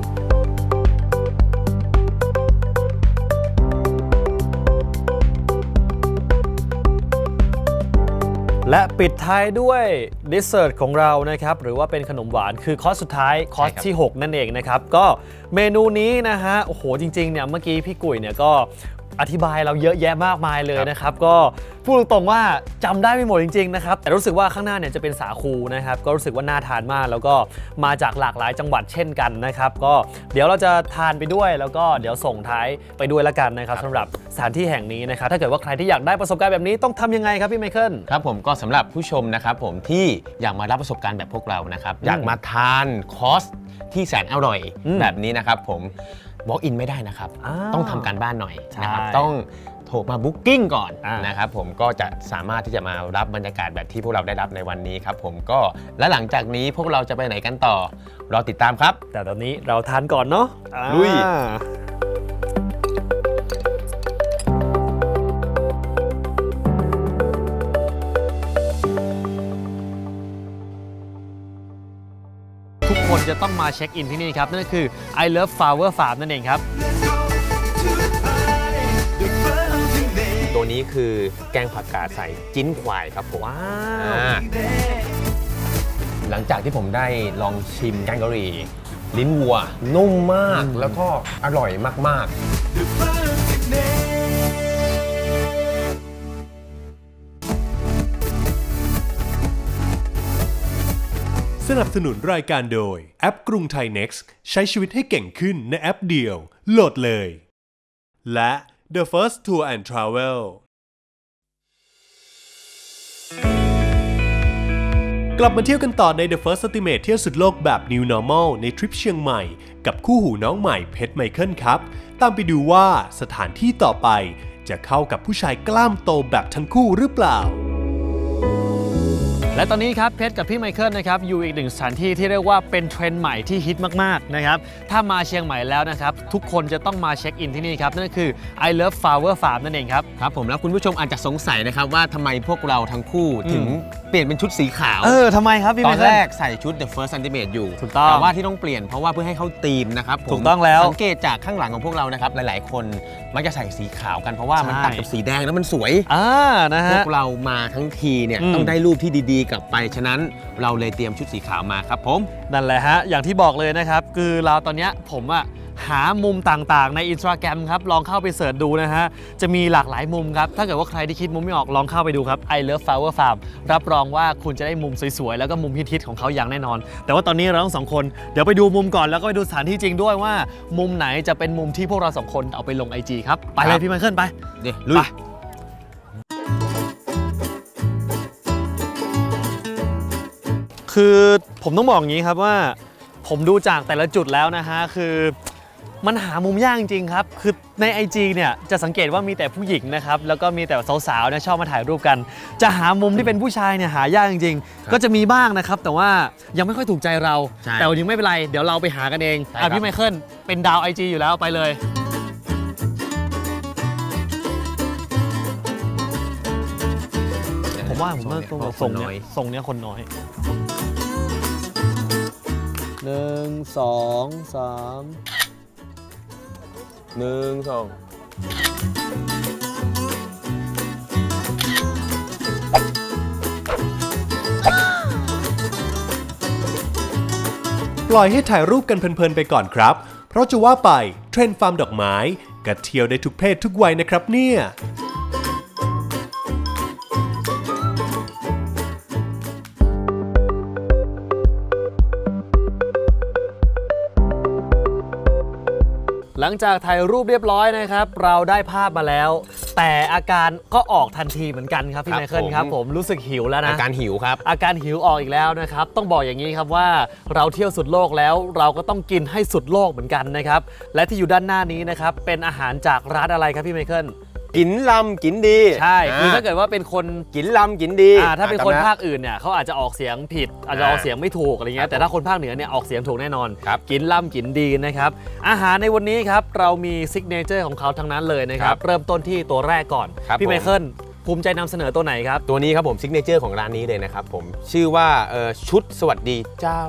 และปิดท้ายด้วยดิเซอร์ทของเรานะครับหรือว่าเป็นขนมหวานคือคอร์สสุดท้ายคอร์สที่หกนั่นเองนะครับก็เมนูนี้นะฮะโอ้โหจริงๆเนี่ยเมื่อกี้พี่กุยเนี่ยก็อธิบายเราเยอะแยะมากมายเลยนะครับก็พูดตรงๆว่าจำได้ไม่หมดจริงๆนะครับแต่รู้สึกว่าข้างหน้าเนี่ยจะเป็นสาคูนะครับก็รู้สึกว่าน่าทานมากแล้วก็มาจากหลากหลายจังหวัดเช่นกันนะครับก็เดี๋ยวเราจะทานไปด้วยแล้วก็เดี๋ยวส่งท้ายไปด้วยละกันนะครับสำหรับสถานที่แห่งนี้นะครับถ้าเกิดว่าใครที่อยากได้ประสบการณ์แบบนี้ต้องทำยังไงครับพี่ไมเคิลครับผมก็สำหรับผู้ชมนะครับผมที่อยากมารับประสบการณ์แบบพวกเรานะครับอยากมาทานคอร์สที่แสนอร่อยแบบนี้นะครับผม walk in ไม่ได้นะครับต้องทำการบ้านหน่อยนะครับต้องโทรมาบุ๊กกิ้งก่อนนะครับผมก็จะสามารถที่จะมารับบรรยากาศแบบที่พวกเราได้รับในวันนี้ครับผมก็และหลังจากนี้พวกเราจะไปไหนกันต่อรอติดตามครับแต่ตอนนี้เราทานก่อนเนาะลุยทุกคนจะต้องมาเช็คอินที่นี่ครับนั่นก็คือ I Love Flower Farm นั่นเองครับตัวนี้คือแกงผักกาดใส่จิ้นควายครับผมว้าวหลังจากที่ผมได้ลองชิมแกงกะหรี่ลิ้นวัวนุ่มมากแล้วก็อร่อยมากๆสนับสนุนรายการโดยแอปกรุงไทย Next ใช้ชีวิตให้เก่งขึ้นในแอปเดียวโหลดเลยและ The First Tour and Travel กลับมาเที่ยวกันต่อใน The First Estimate เที่ยวสุดโลกแบบ New Normal ในทริปเชียงใหม่กับคู่หูน้องใหม่เพชรไมเคิลครับตามไปดูว่าสถานที่ต่อไปจะเข้ากับผู้ชายกล้ามโตแบบทั้งคู่หรือเปล่าและตอนนี้ครับเพชรกับพี่ไมเคิลนะครับอยู่อีกหนึ่งสถานที่ที่เรียกว่าเป็นเทรนด์ใหม่ที่ฮิตมากๆนะครับถ้ามาเชียงใหม่แล้วนะครับทุกคนจะต้องมาเช็คอินที่นี่ครับนั่นก็คือ I Love Flower Farm นั่นเองครับครับผมแล้วคุณผู้ชมอาจจะสงสัยนะครับว่าทำไมพวกเราทั้งคู่ถึงเปลี่ยนเป็นชุดสีขาวเออทำไมครับพี่ไมเคิลตอนแรกใส่ชุด The First Estimate อยู่ถูกต้องแต่ว่าที่ต้องเปลี่ยนเพราะว่าเพื่อให้เข้าธีมนะครับถูกต้องแล้วสังเกตจากข้างหลังของพวกเรานะครับหลายๆคนมักจะใส่สีขาวกันเพราะว่ามันตัดกับสีแดงแล้วมันสวยอ่านะฮะพวกเรามาทั้งทีเนี่ยต้องได้รูปที่ดีๆกลับไปฉะนั้นเราเลยเตรียมชุดสีขาวมาครับผมนั่นแหละฮะอย่างที่บอกเลยนะครับคือเราตอนนี้ผมอะหามุมต่างๆใน Instagram ครับลองเข้าไปเสิร์ชดูนะฮะจะมีหลากหลายมุมครับถ้าเกิดว่าใครที่คิดมุมไม่ออกลองเข้าไปดูครับ I Love Flower Farm รับรองว่าคุณจะได้มุมสวยๆแล้วก็มุมฮิตๆของเขาอย่างแน่นอนแต่ว่าตอนนี้เราทั้งสองคนเดี๋ยวไปดูมุมก่อนแล้วก็ไปดูสถานที่จริงด้วยว่ามุมไหนจะเป็นมุมที่พวกเราสองคนเอาไปลง ไอ จี ครับไปเลยพี่ไมเคิลไปเดี๋ยวลุยคือผมต้องบอกอย่างนี้ครับว่าผมดูจากแต่ละจุดแล้วนะฮะคือมันหามุมยากจริงๆครับคือใน ไอ จี เนี่ยจะสังเกตว่ามีแต่ผู้หญิงนะครับแล้วก็มีแต่สาวๆเนี่ยชอบมาถ่ายรูปกันจะหามุมที่เป็นผู้ชายเนี่ยหายากจริงๆก็จะมีบ้างนะครับแต่ว่ายังไม่ค่อยถูกใจเราแต่วันนี้ไม่เป็นไรเดี๋ยวเราไปหากันเองอ่ะพี่ไมเคิลเป็นดาว ไอ จี อยู่แล้วไปเลยผมว่าผมว่าทรงเนี้ยทรงเนี้ยคนน้อยหนึ่งสองสามหนึ่งสองปล่อยให้ถ่ายรูปกันเพลินๆไปก่อนครับเพราะจะว่าไปเทรนด์ฟาร์มดอกไม้ก็เที่ยวได้ทุกเพศทุกวัยนะครับเนี่ยหลังจากถ่ายรูปเรียบร้อยนะครับเราได้ภาพมาแล้วแต่อาการก็ออกทันทีเหมือนกันครับพี่ไมเคิลครับผมรู้สึกหิวแล้วนะอาการหิวครับอาการหิวออกอีกแล้วนะครับต้องบอกอย่างนี้ครับว่าเราเที่ยวสุดโลกแล้วเราก็ต้องกินให้สุดโลกเหมือนกันนะครับและที่อยู่ด้านหน้านี้นะครับเป็นอาหารจากร้านอะไรครับพี่ไมเคิลกินลำกินดีใช่คือถ้าเกิดว่าเป็นคนกินลำกินดีถ้าเป็นคนภาคอื่นเนี่ยเขาอาจจะออกเสียงผิดอาจจะออกเสียงไม่ถูกอะไรเงี้ยแต่ถ้าคนภาคเหนือเนี่ยออกเสียงถูกแน่นอนกินลำกินดีนะครับอาหารในวันนี้ครับเรามีซิกเนเจอร์ของเขาทั้งนั้นเลยนะครับเริ่มต้นที่ตัวแรกก่อนพี่ไมเคิลภูมิใจนำเสนอตัวไหนครับตัวนี้ครับผมซิกเนเจอร์ของร้านนี้เลยนะครับผมชื่อว่าชุดสวัสดีเจ้า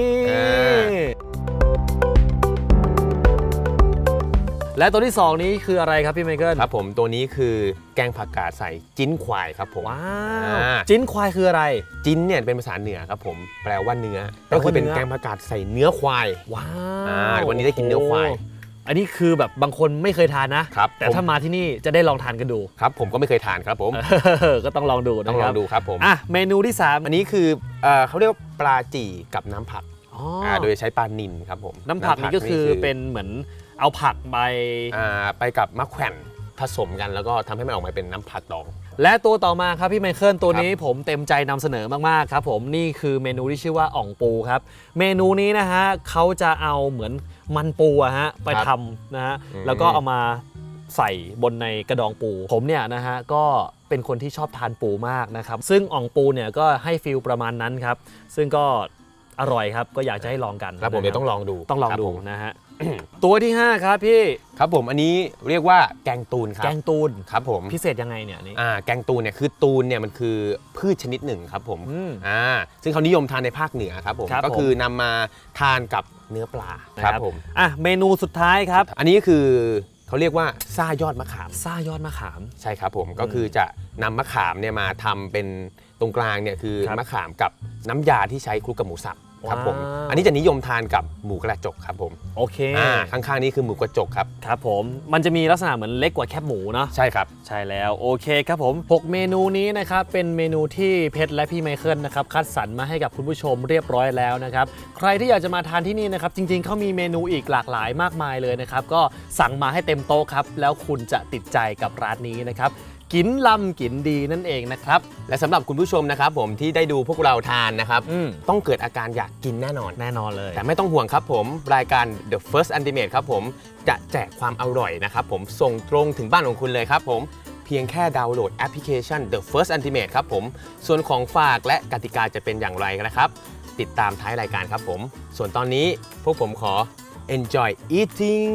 และตัวที่สองนี้คืออะไรครับพี่ไมเคิลครับผมตัวนี้คือแกงผักกาดใส่จิ้นควายครับผมว้าวจิ้นควายคืออะไรจิ้นเนี่ยเป็นภาษาเหนือครับผมแปลว่าเนื้อก็คือเป็นแกงผักกาดใส่เนื้อควายว้าววันนี้ได้กินเนื้อควายอันนี้คือแบบบางคนไม่เคยทานนะครับแต่ถ้ามาที่นี่จะได้ลองทานกันดูครับผมก็ไม่เคยทานครับผมก็ต้องลองดูต้องลองดูครับผมอ่ะเมนูที่สามอันนี้คือเขาเรียกว่าปลาจี่กับน้ำผักโดยใช้ปลานิลครับผมน้ำผักนี่ก็คือเป็นเหมือนเอาผักไปไปกับมะแขวนผสมกันแล้วก็ทำให้มันออกมาเป็นน้ำผักดองและตัวต่อมาครับพี่ไมเคิลตัวนี้ผมเต็มใจนำเสนอมากๆครับผมนี่คือเมนูที่ชื่อว่าอ่องปูครับเมนูนี้นะฮะเขาจะเอาเหมือนมันปูอะฮะไปทำนะฮะแล้วก็เอามาใส่บนในกระดองปูผมเนี่ยนะฮะก็เป็นคนที่ชอบทานปูมากนะครับซึ่งอ่องปูเนี่ยก็ให้ฟีลประมาณนั้นครับซึ่งก็อร่อยครับก็อยากจะให้ลองกันครับผมเดี๋ยวต้องลองดูต้องลองดูนะฮะตัวที่ห้าครับพี่ครับผมอันนี้เรียกว่าแกงตูนครับแกงตูนครับผมพิเศษยังไงเนี่ยนี่อ่าแกงตูนเนี่ยคือตูนเนี่ยมันคือพืชชนิดหนึ่งครับผมอ่าซึ่งเขานิยมทานในภาคเหนือครับผมก็คือนำมาทานกับเนื้อปลาครับผมอ่ะเมนูสุดท้ายครับอันนี้คือเขาเรียกว่าซ่ายอดมะขามซ่ายอดมะขามใช่ครับผมก็คือจะนำมะขามเนี่ยมาทำเป็นตรงกลางเนี่ยคือมะขามกับน้ำยาที่ใช้คลุกกับหมูสับครับผมอันนี้จะนิยมทานกับหมูกระจกครับผมโอเคข้างๆนี้คือหมูกระจกครับครับผมมันจะมีลักษณะเหมือนเล็กกว่าแคบหมูเนาะใช่ครับใช่แล้วโอเคครับผมหกเมนูนี้นะครับเป็นเมนูที่เพชรและพี่ไมเคิลนะครับคัดสรรมาให้กับคุณผู้ชมเรียบร้อยแล้วนะครับใครที่อยากจะมาทานที่นี่นะครับจริงๆเขามีเมนูอีกหลากหลายมากมายเลยนะครับก็สั่งมาให้เต็มโต๊ะครับแล้วคุณจะติดใจกับร้านนี้นะครับกินลำกินดีนั่นเองนะครับและสำหรับคุณผู้ชมนะครับผมที่ได้ดูพวกเราทานนะครับต้องเกิดอาการอยากกินแน่นอนแน่นอนเลยแต่ไม่ต้องห่วงครับผมรายการ The First Ultimate ครับผมจะแจกความอร่อยนะครับผมส่งตรงถึงบ้านของคุณเลยครับผมเพียงแค่ดาวน์โหลดแอปพลิเคชัน The First Ultimate ครับผมส่วนของฝากและกติกาจะเป็นอย่างไรนะครับติดตามท้ายรายการครับผมส่วนตอนนี้พวกผมขอ enjoy eating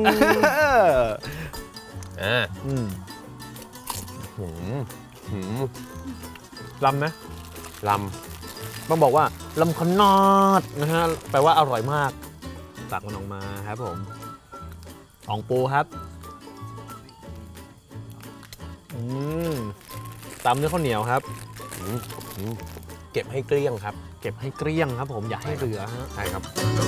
อ่าลำนะลำต้องบอกว่าลำขนาดนะฮะแปลว่าอร่อยมากตักมันออกมาครับผมอ่องปูครับอืมตำด้วยข้าวเหนียวครับเก็บให้เกลี้ยงครับเก็บให้เกลี้ยงครับผมอย่าให้เหลือฮะใช่ครับ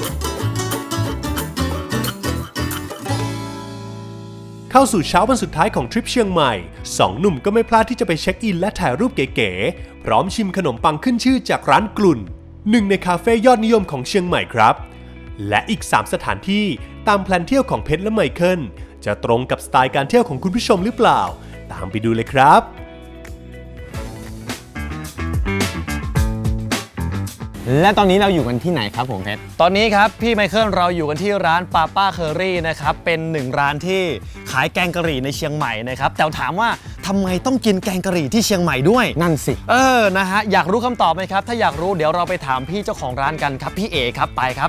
เข้าสู่เช้าวันสุดท้ายของทริปเชียงใหม่สองหนุ่มก็ไม่พลาดที่จะไปเช็คอินและถ่ายรูปเก๋ๆพร้อมชิมขนมปังขึ้นชื่อจากร้านกลุ่นหนึ่งในคาเฟ่ยอดนิยมของเชียงใหม่ครับและอีกสามสถานที่ตามแพลนเที่ยวของเพชรและไมเคิลจะตรงกับสไตล์การเที่ยวของคุณผู้ชมหรือเปล่าตามไปดูเลยครับและตอนนี้เราอยู่กันที่ไหนครับผมเพชรตอนนี้ครับพี่ไมเคิลเราอยู่กันที่ร้านปาป้าเคอรี่นะครับเป็นหนึ่งร้านที่ขายแกงกะหรี่ในเชียงใหม่นะครับแต่ถามว่าทำไมต้องกินแกงกะหรี่ที่เชียงใหม่ด้วยนั่นสิเออนะฮะอยากรู้คำตอบไหมครับถ้าอยากรู้เดี๋ยวเราไปถามพี่เจ้าของร้านกันครับพี่เอครับไปครับ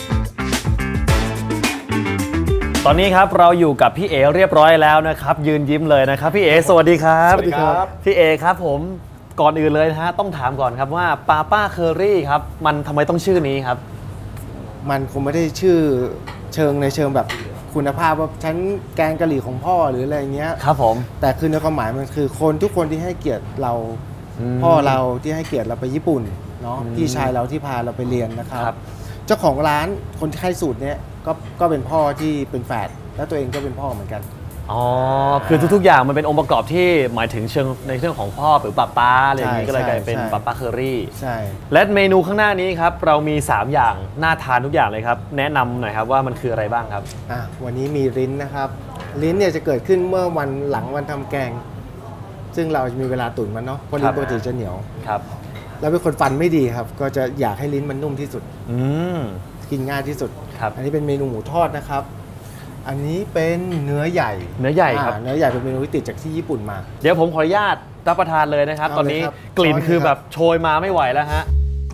ตอนนี้ครับเราอยู่กับพี่เอเรียบร้อยแล้วนะครับยืนยิ้มเลยนะครับพี่เอสวัสดีครับสวัสดีครับพี่เอครับผมก่อนอื่นเลยนะฮะต้องถามก่อนครับว่าปาป้าเคอรี่ครับมันทำไมต้องชื่อนี้ครับมันคงไม่ได้ชื่อเชิงในเชิงแบบคุณภาพว่าฉันแกงกะหรี่ของพ่อหรืออะไรเงี้ยครับผมแต่คือในความหมายมันคือคนทุกคนที่ให้เกียรติเราพ่อเราที่ให้เกียรติเราไปญี่ปุ่นเนาะพี่ชายเราที่พาเราไปเรียนนะครับเจ้าของร้านคนที่ให้สูตรเนี้ยก็ก็เป็นพ่อที่เป็นแฝดแล้วตัวเองก็เป็นพ่อเหมือนกันอ๋อคือทุกๆอย่างมันเป็นองค์ประกอบที่หมายถึงเชิงในเรื่องของพ่อหรือป้าป้าอะไรอย่างนี้ก็เลยกลายเป็นป้าป้าเคอรี่ใช่และเมนูข้างหน้านี้ครับเรามีสามอย่างน่าทานทุกอย่างเลยครับแนะนำหน่อยครับว่ามันคืออะไรบ้างครับอ่ะวันนี้มีลิ้นนะครับลิ้นเนี่ยจะเกิดขึ้นเมื่อวันหลังวันทำแกงซึ่งเราจะมีเวลาตุ๋นมันเนาะเพราะลิ้นปกติจะเหนียวครับแล้วเป็นคนฟันไม่ดีครับก็จะอยากให้ลิ้นมันนุ่มที่สุดอืมกินง่ายที่สุดครับอันนี้เป็นเมนูหมูทอดนะครับอันนี้เป็นเนื้อใหญ่เนื้อใหญ่ครับเนื้อใหญ่เป็นเมนูที่ติดจากที่ญี่ปุ่นมาเดี๋ยวผมขออนุญาตรับประทานเลยนะครับตอนนี้กลิ่นคือแบบโชยมาไม่ไหวแล้วฮะ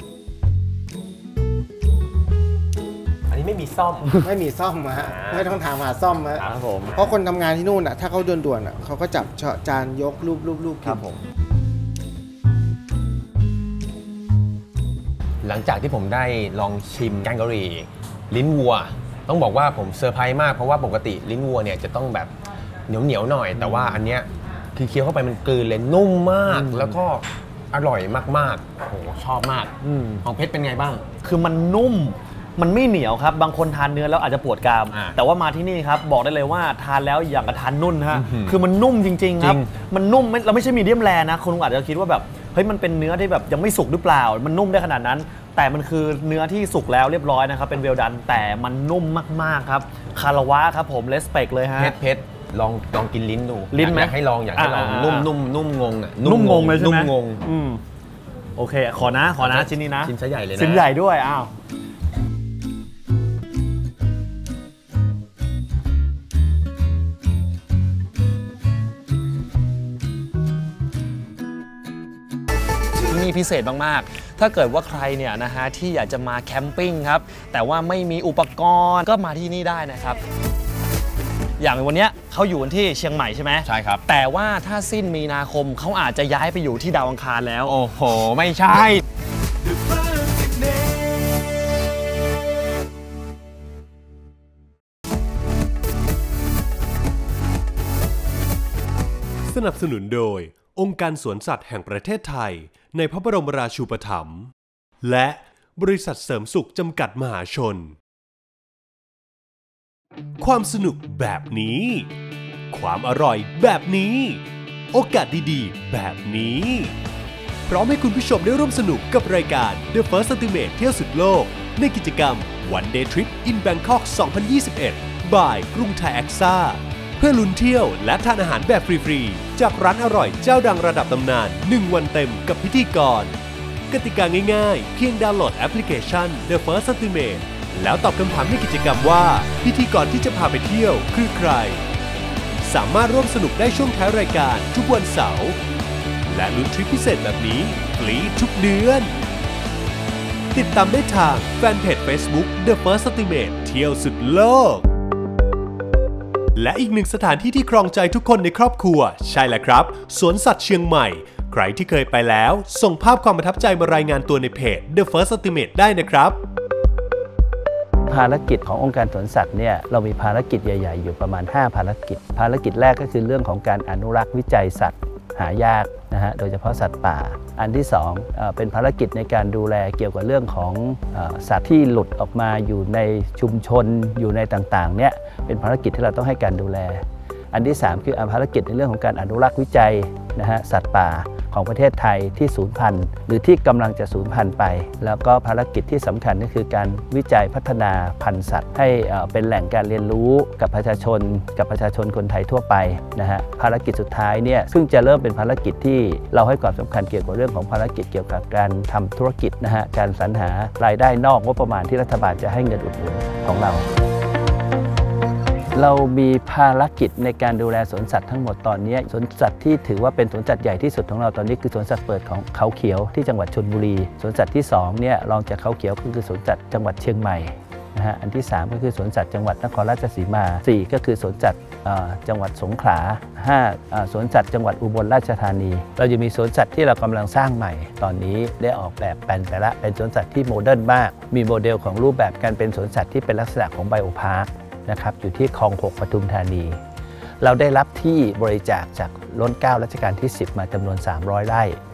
อันนี้ไม่มีซ่อมไม่มีซ่อมฮะไม่ต้องถามหาซ่อมฮะครับผมเพราะคนทำงานที่นู่นอ่ะถ้าเขาด่วนๆอ่ะเขาก็จับจานยกรูปรูปรูปครับผมหลังจากที่ผมได้ลองชิมแกงกะหรี่ลิ้นวัวต้องบอกว่าผมเซอร์ไพรส์มากเพราะว่าปกติลิ้นวัวเนี่ยจะต้องแบบเหนียวเหนียวหน่อยแต่ว่าอันเนี้ยคือเคี้ยวเข้าไปมันกลืนเลยนุ่มมากแล้วก็อร่อยมากๆโอ้โหชอบมากของเพชรเป็นไงบ้างคือมันนุ่มมันไม่เหนียวครับบางคนทานเนื้อแล้วอาจจะปวดกรามแต่ว่ามาที่นี่ครับบอกได้เลยว่าทานแล้วอย่างกับทานนุ่นฮะคือมันนุ่มจริงๆครับมันนุ่มเราไม่ใช่มีเดียมแรนะคนอาจจะคิดว่าแบบเฮ้ยมันเป็นเนื้อที่แบบยังไม่สุกหรือเปล่ามันนุ่มได้ขนาดนั้นแต่มันคือเนื้อที่สุกแล้วเรียบร้อยนะครับเป็นเวลดันแต่มันนุ่มมากๆครับคารวะครับผมเลสเปกเลยฮะเพชรเพชรลองลองกินลิ้นดูลิ้นไหมอยากให้ลองอยากให้ลองนุ่มนุ่มนุ่มงงอ่ะนุ่มงงเลยใช่ไหมนุ่มงงโอเคขอนะขอนะชิ้นนี้นะชิ้นใหญ่เลยนะชิ้นใหญ่ด้วยอ้าวพิเศษมากๆถ้าเกิดว่าใครเนี่ยนะฮะที่อยากจะมาแคมปิ้งครับแต่ว่าไม่มีอุปกรณ์ก็มาที่นี่ได้นะครับอย่างวันนี้เขาอยู่ที่เชียงใหม่ใช่ไหมใช่ครับแต่ว่าถ้าสิ้นมีนาคมเขาอาจจะย้ายไปอยู่ที่ดาวอังคารแล้วโอ้โหไม่ใช่สนับสนุนโดยองค์การสวนสัตว์แห่งประเทศไทยในพระบรมราชูปถัมภ์และบริษัทเสริมสุขจำกัดมหาชนความสนุกแบบนี้ความอร่อยแบบนี้โอกาสดีๆแบบนี้พร้อมให้คุณผู้ชมได้ร่วมสนุกกับรายการ The First Ultimate เที่ยวสุดโลกในกิจกรรม One Day Trip in Bangkok สองพันยี่สิบเอ็ด by กรุงไทยแอ็กซ่าเพื่อลุ้นเที่ยวและทานอาหารแบบฟรีๆจากร้านอร่อยเจ้าดังระดับตำนานหนึ่งวันเต็มกับพิธีกรกติกาง่ายๆเพียงดาวน์โหลดแอปพลิเคชัน The First Ultimate แล้วตอบคำถามในกิจกรรมว่าพิธีกรที่จะพาไปเที่ยวคือใครสามารถร่วมสนุกได้ช่วงท้ายรายการทุกวันเสาร์และลุ้นทริปพิเศษแบบนี้ฟรีทุกเดือนติดตามได้ทางแฟนเพจ Facebook The First Ultimate เที่ยวสุดโลกและอีกหนึ่งสถานที่ที่ครองใจทุกคนในครอบครัวใช่แหละครับสวนสัตว์เชียงใหม่ใครที่เคยไปแล้วส่งภาพความประทับใจมารายงานตัวในเพจ The First Ultimate ได้นะครับภารกิจขององค์การสวนสัตว์เนี่ยเรามีภารกิจใหญ่ๆอยู่ประมาณห้าภารกิจภารกิจแรกก็คือเรื่องของการอนุรักษ์วิจัยสัตว์หายากนะฮะโดยเฉพาะสัตว์ป่าอันที่สองเอ่อเป็นภารกิจในการดูแลเกี่ยวกับเรื่องของเอ่อสัตว์ที่หลุดออกมาอยู่ในชุมชนอยู่ในต่างๆเนี่ยเป็นภารกิจที่เราต้องให้การดูแลอันที่สามคือภารกิจในเรื่องของการอนุรักษ์วิจัยนะฮะสัตว์ป่าของประเทศไทยที่สูญพันธุ์หรือที่กำลังจะสูญพันธุ์ไปแล้วก็ภารกิจที่สำคัญก็คือการวิจัยพัฒนาพันธุ์สัตว์ให้เป็นแหล่งการเรียนรู้กับประชาชนกับประชาชนคนไทยทั่วไปนะฮะภารกิจสุดท้ายเนี่ยซึ่งจะเริ่มเป็นภารกิจที่เราให้ความสำคัญเกี่ยวกับเรื่องของภารกิจเกี่ยวกับการทำธุรกิจนะฮะการสรรหารายได้นอกงบประมาณที่รัฐบาลจะให้เงินอุดหนุนของเราเรามีภารกิจในการดูแลสวนสัตว์ทั้งหมดตอนนี้สวนสัตว์ที่ถือว่าเป็นสวนสัตว์ใหญ่ที่สุดของเราตอนนี้คือสวนสัตว์เปิดของเขาเขียวที่จังหวัดชลบุรีสวนสัตว์ที่สองเนี่ยรองจากเขาเขียวก็คือสวนสัตว์จังหวัดเชียงใหม่นะฮะอันที่สามก็คือสวนสัตว์จังหวัดนครราชสีมาสี่ก็คือสวนสัตว์จังหวัดสงขลาห้าสวนสัตว์จังหวัดอุบลราชธานีเราจะมีสวนสัตว์ที่เรากำลังสร้างใหม่ตอนนี้ได้ออกแบบแปลนไปแล้วเป็นสวนสัตว์ที่โมเดิร์นมากมีโมเดลของรูปแบบการเป็นสวนสัตว์ที่เป็นลักษณะของไบโอพาร์คนะครับอยู่ที่คลองหกปทุมธานีเราได้รับที่บริจาคจากล้นเกล้ารัชกาลที่สิบมาจำนวนสามร้อยไร่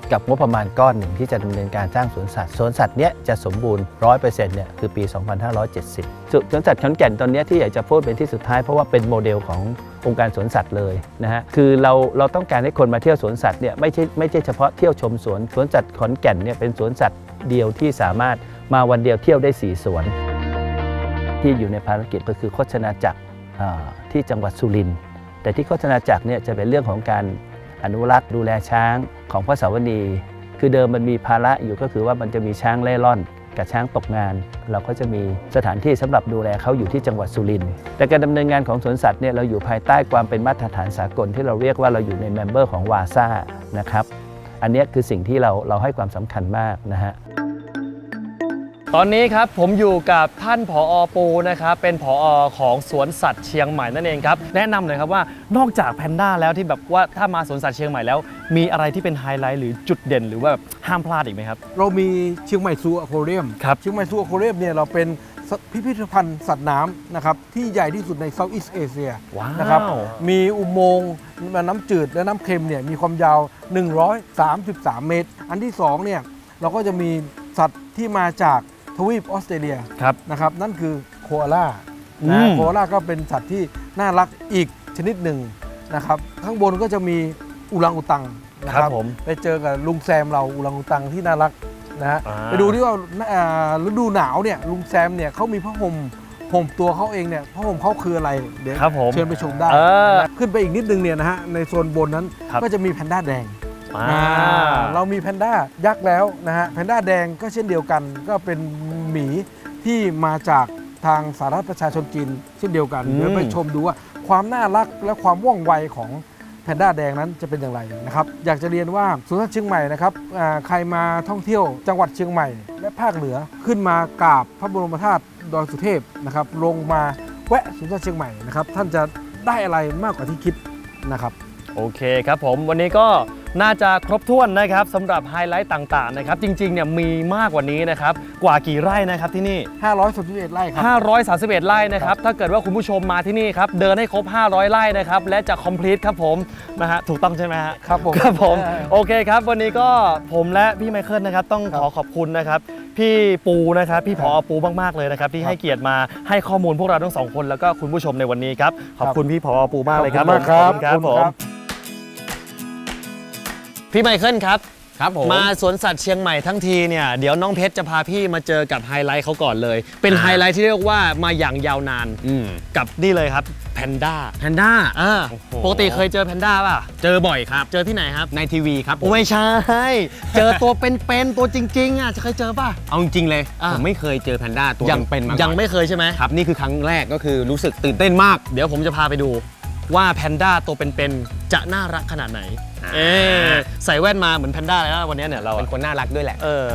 กับงบประมาณก้อนหนึ่งที่จะดำเนินการสร้างสวนสัตว์สวนสัตว์เนี้ยจะสมบูรณ์ ร้อยเปอร์เซ็นต์ เนี่ยคือปี สองพันห้าร้อยเจ็ดสิบ สวนสัตว์ขอนแก่นตอนนี้ที่อยากจะพูดเป็นที่สุดท้ายเพราะว่าเป็นโมเดลขององค์การสวนสัตว์เลยนะฮะคือเราเราต้องการให้คนมาเที่ยวสวนสัตว์เนี่ยไม่ใช่ไม่ใช่เฉพาะเที่ยวชมสวนสวนสัตว์ขอนแก่นเนี่ยเป็นสวนสัตว์เดียวที่สามารถมาวันเดียวเที่ยวได้สี่สวนที่อยู่ในภารกิจก็คือโฆษณาจักรที่จังหวัดสุรินทร์แต่ที่โฆษณาจักรเนี่ยจะเป็นเรื่องของการอนุรักษ์ดูแลช้างของพระสาวนีคือเดิมมันมีภาระอยู่ก็คือว่ามันจะมีช้างเล่ร่อนกับช้างตกงานเราก็จะมีสถานที่สำหรับดูแลเขาอยู่ที่จังหวัดสุรินทร์แต่การดำเนินงานของสวนสัตว์เนี่ยเราอยู่ภายใต้ความเป็นมาตรฐานสากลที่เราเรียกว่าเราอยู่ในเมมเบอร์ของวาซ่านะครับอันนี้คือสิ่งที่เราเราให้ความสำคัญมากนะฮะตอนนี้ครับผมอยู่กับท่านผอ.ปูนะครับเป็นผอ.ของสวนสัตว์เชียงใหม่นั่นเองครับแนะนำเลยครับว่านอกจากแพนด้าแล้วที่แบบว่าถ้ามาสวนสัตว์เชียงใหม่แล้วมีอะไรที่เป็นไฮไลท์หรือจุดเด่นหรือว่าห้ามพลาดอีกไหมครับเรามีเชียงใหม่ซูอควาเรียมครับเชียงใหม่ซูอควาเรียมเนี่ยเราเป็นพิพิธภัณฑ์สัตว์น้ำนะครับที่ใหญ่ที่สุดในเซาท์อีสต์เอเชียนะครับมีอุโมงค์น้ำจืดและน้ำเค็มเนี่ยมีความยาวหนึ่งร้อยสามสิบสามเมตรอันที่สองเนี่ยเราก็จะมีสัตว์ที่มาจากทวีปออสเตรเลียนะครับนั่นคือโคอาล่านะโคอาล่าก็เป็นสัตว์ที่น่ารักอีกชนิดหนึ่งนะครับข้างบนก็จะมีอุรังอุตังนะครับไปเจอกับลุงแซมเราอุรังอุตังที่น่ารักนะฮะไปดูที่ว่าฤดูหนาวเนี่ยลุงแซมเนี่ยเขามีผ้าห่มห่มตัวเขาเองเนี่ยผ้าห่มเขาคืออะไรเดี๋ยวเชิญไปชมได้ขึ้นไปอีกนิดนึงเนี่ยนะฮะในโซนบนนั้นก็จะมีแพนด้าแดงเรามีแพนด้ายักษ์แล้วนะฮะแพนด้าแดงก็เช่นเดียวกันก็เป็นหมีที่มาจากทางสหรัฐประชาชนจีนเช่นเดียวกันเดี๋ยวไปชมดูว่าความน่ารักและความว่องไวของแพนด้าแดงนั้นจะเป็นอย่างไรนะครับอยากจะเรียนว่าสวนสัตว์เชียงใหม่นะครับใครมาท่องเที่ยวจังหวัดเชียงใหม่และภาคเหนือขึ้นมากราบพระบรมธาตุดอยสุเทพนะครับลงมาแวะสวนสัตว์เชียงใหม่นะครับท่านจะได้อะไรมากกว่าที่คิดนะครับโอเคครับผมวันนี้ก็น่าจะครบถ้วนนะครับสำหรับไฮไลท์ต่างๆนะครับจริงๆเนี่ยมีมากกว่านี้นะครับกว่ากี่ไร่นะครับที่นี่ห้าร้อยสามสิบเอ็ดไร่ครับห้าร้อยสามสิบเอ็ดไร่นะครับถ้าเกิดว่าคุณผู้ชมมาที่นี่ครับเดินให้ครบห้าร้อยไร่นะครับและจะคอมพลีทครับผมนะฮะถูกต้องใช่ไหมฮะครับผมครับผมโอเคครับวันนี้ก็ผมและพี่ไมเคิลนะครับต้องขอขอบคุณนะครับพี่ปูนะครับพี่ผอ.ปูมากๆเลยนะครับที่ให้เกียรติมาให้ข้อมูลพวกเราทั้งสองคนแล้วก็คุณผู้ชมในวันนี้ครับขอบคุณพี่ผอ.ปูมากเลยครับขอบคุณครับผมพี่ไมเคิลครับครับผมมาสวนสัตว์เชียงใหม่ทั้งทีเนี่ยเดี๋ยวน้องเพชรจะพาพี่มาเจอกับไฮไลท์เขาก่อนเลยเป็นไฮไลท์ที่เรียกว่ามาอย่างยาวนานกับนี่เลยครับแพนด้าแพนด้าปกติเคยเจอแพนด้าป่ะเจอบ่อยครับเจอที่ไหนครับในทีวีครับไม่ใช่เจอตัวเป็นๆตัวจริงๆอ่ะจะเคยเจอป่ะเอาจริงเลยผมไม่เคยเจอแพนด้าตัวเป็นมายังไม่เคยใช่ไหมครับนี่คือครั้งแรกก็คือรู้สึกตื่นเต้นมากเดี๋ยวผมจะพาไปดูว่าแพนด้าตัวเป็นๆจะน่ารักขนาดไหนเออใส่แว่นมาเหมือนแพนด้าเลยนะวันนี้เนี่ยเราเป็นคนน่ารักด้วยแหละเออ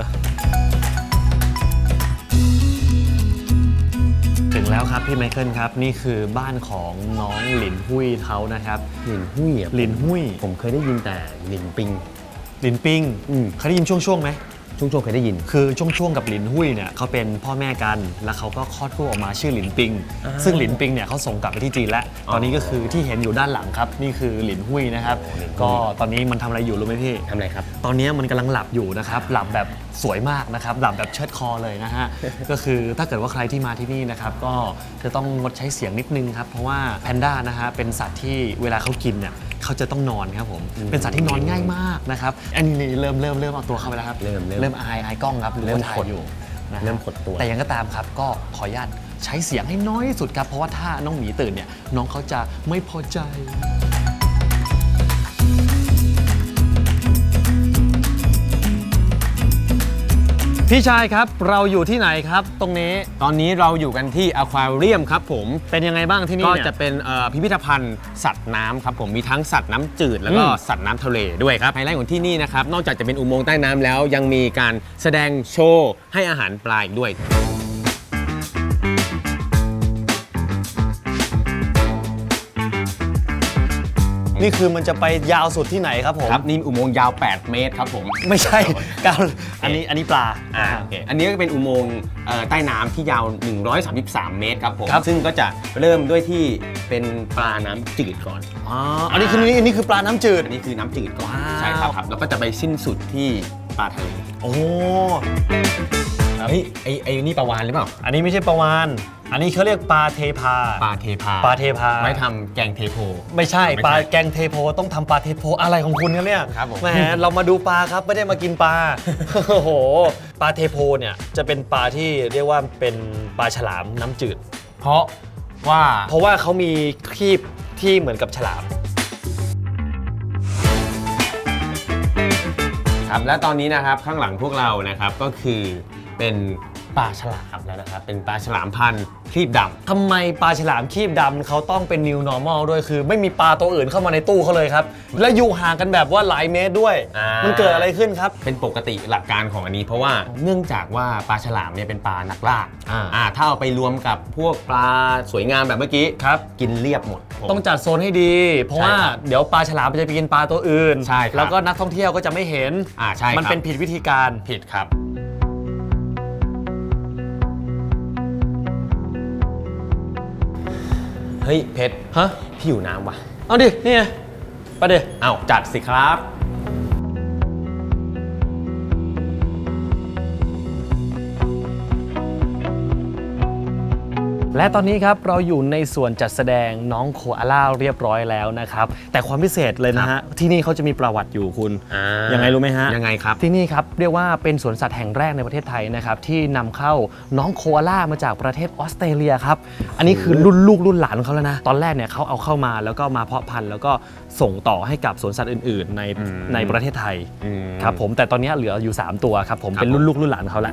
ถึงแล้วครับพี่ไมเคิลครับนี่คือบ้านของน้องหลินหุ้ยเขานะครับหลินหุ้ยหลินหุ้ยผมเคยได้ยินแต่หลินปิงหลินปิงเคยได้ยินช่วงๆไหมช่วงๆเคยได้ยินคือช่วงๆกับหลินหุ้ยเนี่ยเขาเป็นพ่อแม่กันแล้วเขาก็คลอดลูกออกมาชื่อหลินปิงซึ่งหลินปิงเนี่ยเขาส่งกลับไปที่จีนแล้วตอนนี้ก็คือที่เห็นอยู่ด้านหลังครับนี่คือหลินหุ้ยนะครับก็ตอนนี้มันทำอะไรอยู่รู้ไหมพี่ทำอะไรครับตอนนี้มันกำลังหลับอยู่นะครับหลับแบบสวยมากนะครับหลับแบบเชิดคอเลยนะฮะก็คือถ้าเกิดว่าใครที่มาที่นี่นะครับก็จะต้องงดใช้เสียงนิดนึงครับเพราะว่าแพนด้านะฮะเป็นสัตว์ที่เวลาเขากินเนี่ยเขาจะต้องนอนครับผมเป็นสัตว์ที่นอนง่ายมากนะครับอันนี้เริ่มเริ่มเริ่มเอาตัวเข้าไปแล้วครับเริ่มเริ่มอายอายกล้องครับเริ่มขดอยู่เริ่มขดตัวแต่ยังก็ตามครับก็ขออนุญาตใช้เสียงให้น้อยที่สุดครับเพราะว่าถ้าน้องหมีตื่นเนี่ยน้องเขาจะไม่พอใจพี่ชายครับเราอยู่ที่ไหนครับตรงนี้ตอนนี้เราอยู่กันที่อควาเรียมครับผมเป็นยังไงบ้างที่นี่ก็จะเป็นพิพิธภัณฑ์สัตว์น้ำครับผมมีทั้งสัตว์น้ำจืดแล้วก็สัตว์น้ำทะเลด้วยครับไฮไลท์ของที่นี่นะครับนอกจากจะเป็นอุโมงค์ใต้น้ำแล้วยังมีการแสดงโชว์ให้อาหารปลาอีกด้วยนี่คือมันจะไปยาวสุดที่ไหนครับผมครับนี่อุโมงค์ยาวแปดเมตรครับผมไม่ใช่กาวอันนี้อันนี้ปลาอ่าโอเคอันนี้ก็เป็นอุโมงค์ใต้น้ำที่ยาวหนึ่งร้อยสามสิบสามเมตรครับผมซึ่งก็จะเริ่มด้วยที่เป็นปลาน้ำจืดก่อนอ๋ออันนี้คืออันนี้คือปลาน้ำจืดอันนี้คือน้ำจืดก่อนใช่ครับครับแล้วก็จะไปสิ้นสุดที่ปลาทะเลโอ้เฮ้ยไอไอนี่ปลาวาฬหรือเปล่าอันนี้ไม่ใช่ปลาวาฬอันนี้เขาเรียกปลาเทพาปลาเทพาปลาเทพาไม่ทำแกงเทโพไม่ใช่ปลาแกงเทโพต้องทำปลาเทโพอะไรของคุณครับเนี่ยครับผมแหมเรามาดูปลาครับไม่ได้มากินปลาโอ้โหปลาเทโพเนี่ยจะเป็นปลาที่เรียกว่าเป็นปลาฉลามน้ำจืดเพราะว่าเพราะว่าเขามีครีบที่เหมือนกับฉลามครับและตอนนี้นะครับข้างหลังพวกเรานะครับก็คือเป็นปลาฉลามแล้วนะครับเป็นปลาฉลามพันธุ์ครีบดำทำไมปลาฉลามครีบดำเขาต้องเป็น new normal ด้วยคือไม่มีปลาตัวอื่นเข้ามาในตู้เขาเลยครับและอยู่ห่างกันแบบว่าหลายเมตรด้วยมันเกิดอะไรขึ้นครับเป็นปกติหลักการของอันนี้เพราะว่าเนื่องจากว่าปลาฉลามเนี่ยเป็นปลานักล่าอ่าถ้าเอาไปรวมกับพวกปลาสวยงามแบบเมื่อกี้ครับกินเรียบหมดต้องจัดโซนให้ดีเพราะว่าเดี๋ยวปลาฉลามจะไปกินปลาตัวอื่นใช่แล้วก็นักท่องเที่ยวก็จะไม่เห็นอ่าใช่มันเป็นผิดวิธีการผิดครับเฮ้ยเพชรฮะพี่อยู่น้ำว่ะเอาดินี่ไงไปดิเอาจัดสิครับและตอนนี้ครับเราอยู่ในส่วนจัดแสดงน้องโคอาล่าเรียบร้อยแล้วนะครับแต่ความพิเศษเลยนะฮะที่นี่เขาจะมีประวัติอยู่คุณยังไงรู้ไหมฮะยังไงครับที่นี่ครับเรียกว่าเป็นสวนสัตว์แห่งแรกในประเทศไทยนะครับที่นำเข้าน้องโคอาล่ามาจากประเทศออสเตรเลียครับอันนี้คือรุ่นลูกรุ่นหลานของเขาแล้วนะตอนแรกเนี่ยเขาเอาเข้ามาแล้วก็มาเพาะพันธุ์แล้วก็ส่งต่อให้กับสวนสัตว์อื่นๆในในประเทศไทยครับผมแต่ตอนนี้เหลืออยู่สามตัวครับผมเป็นรุ่นลูกรุ่นหลานเขาแหละ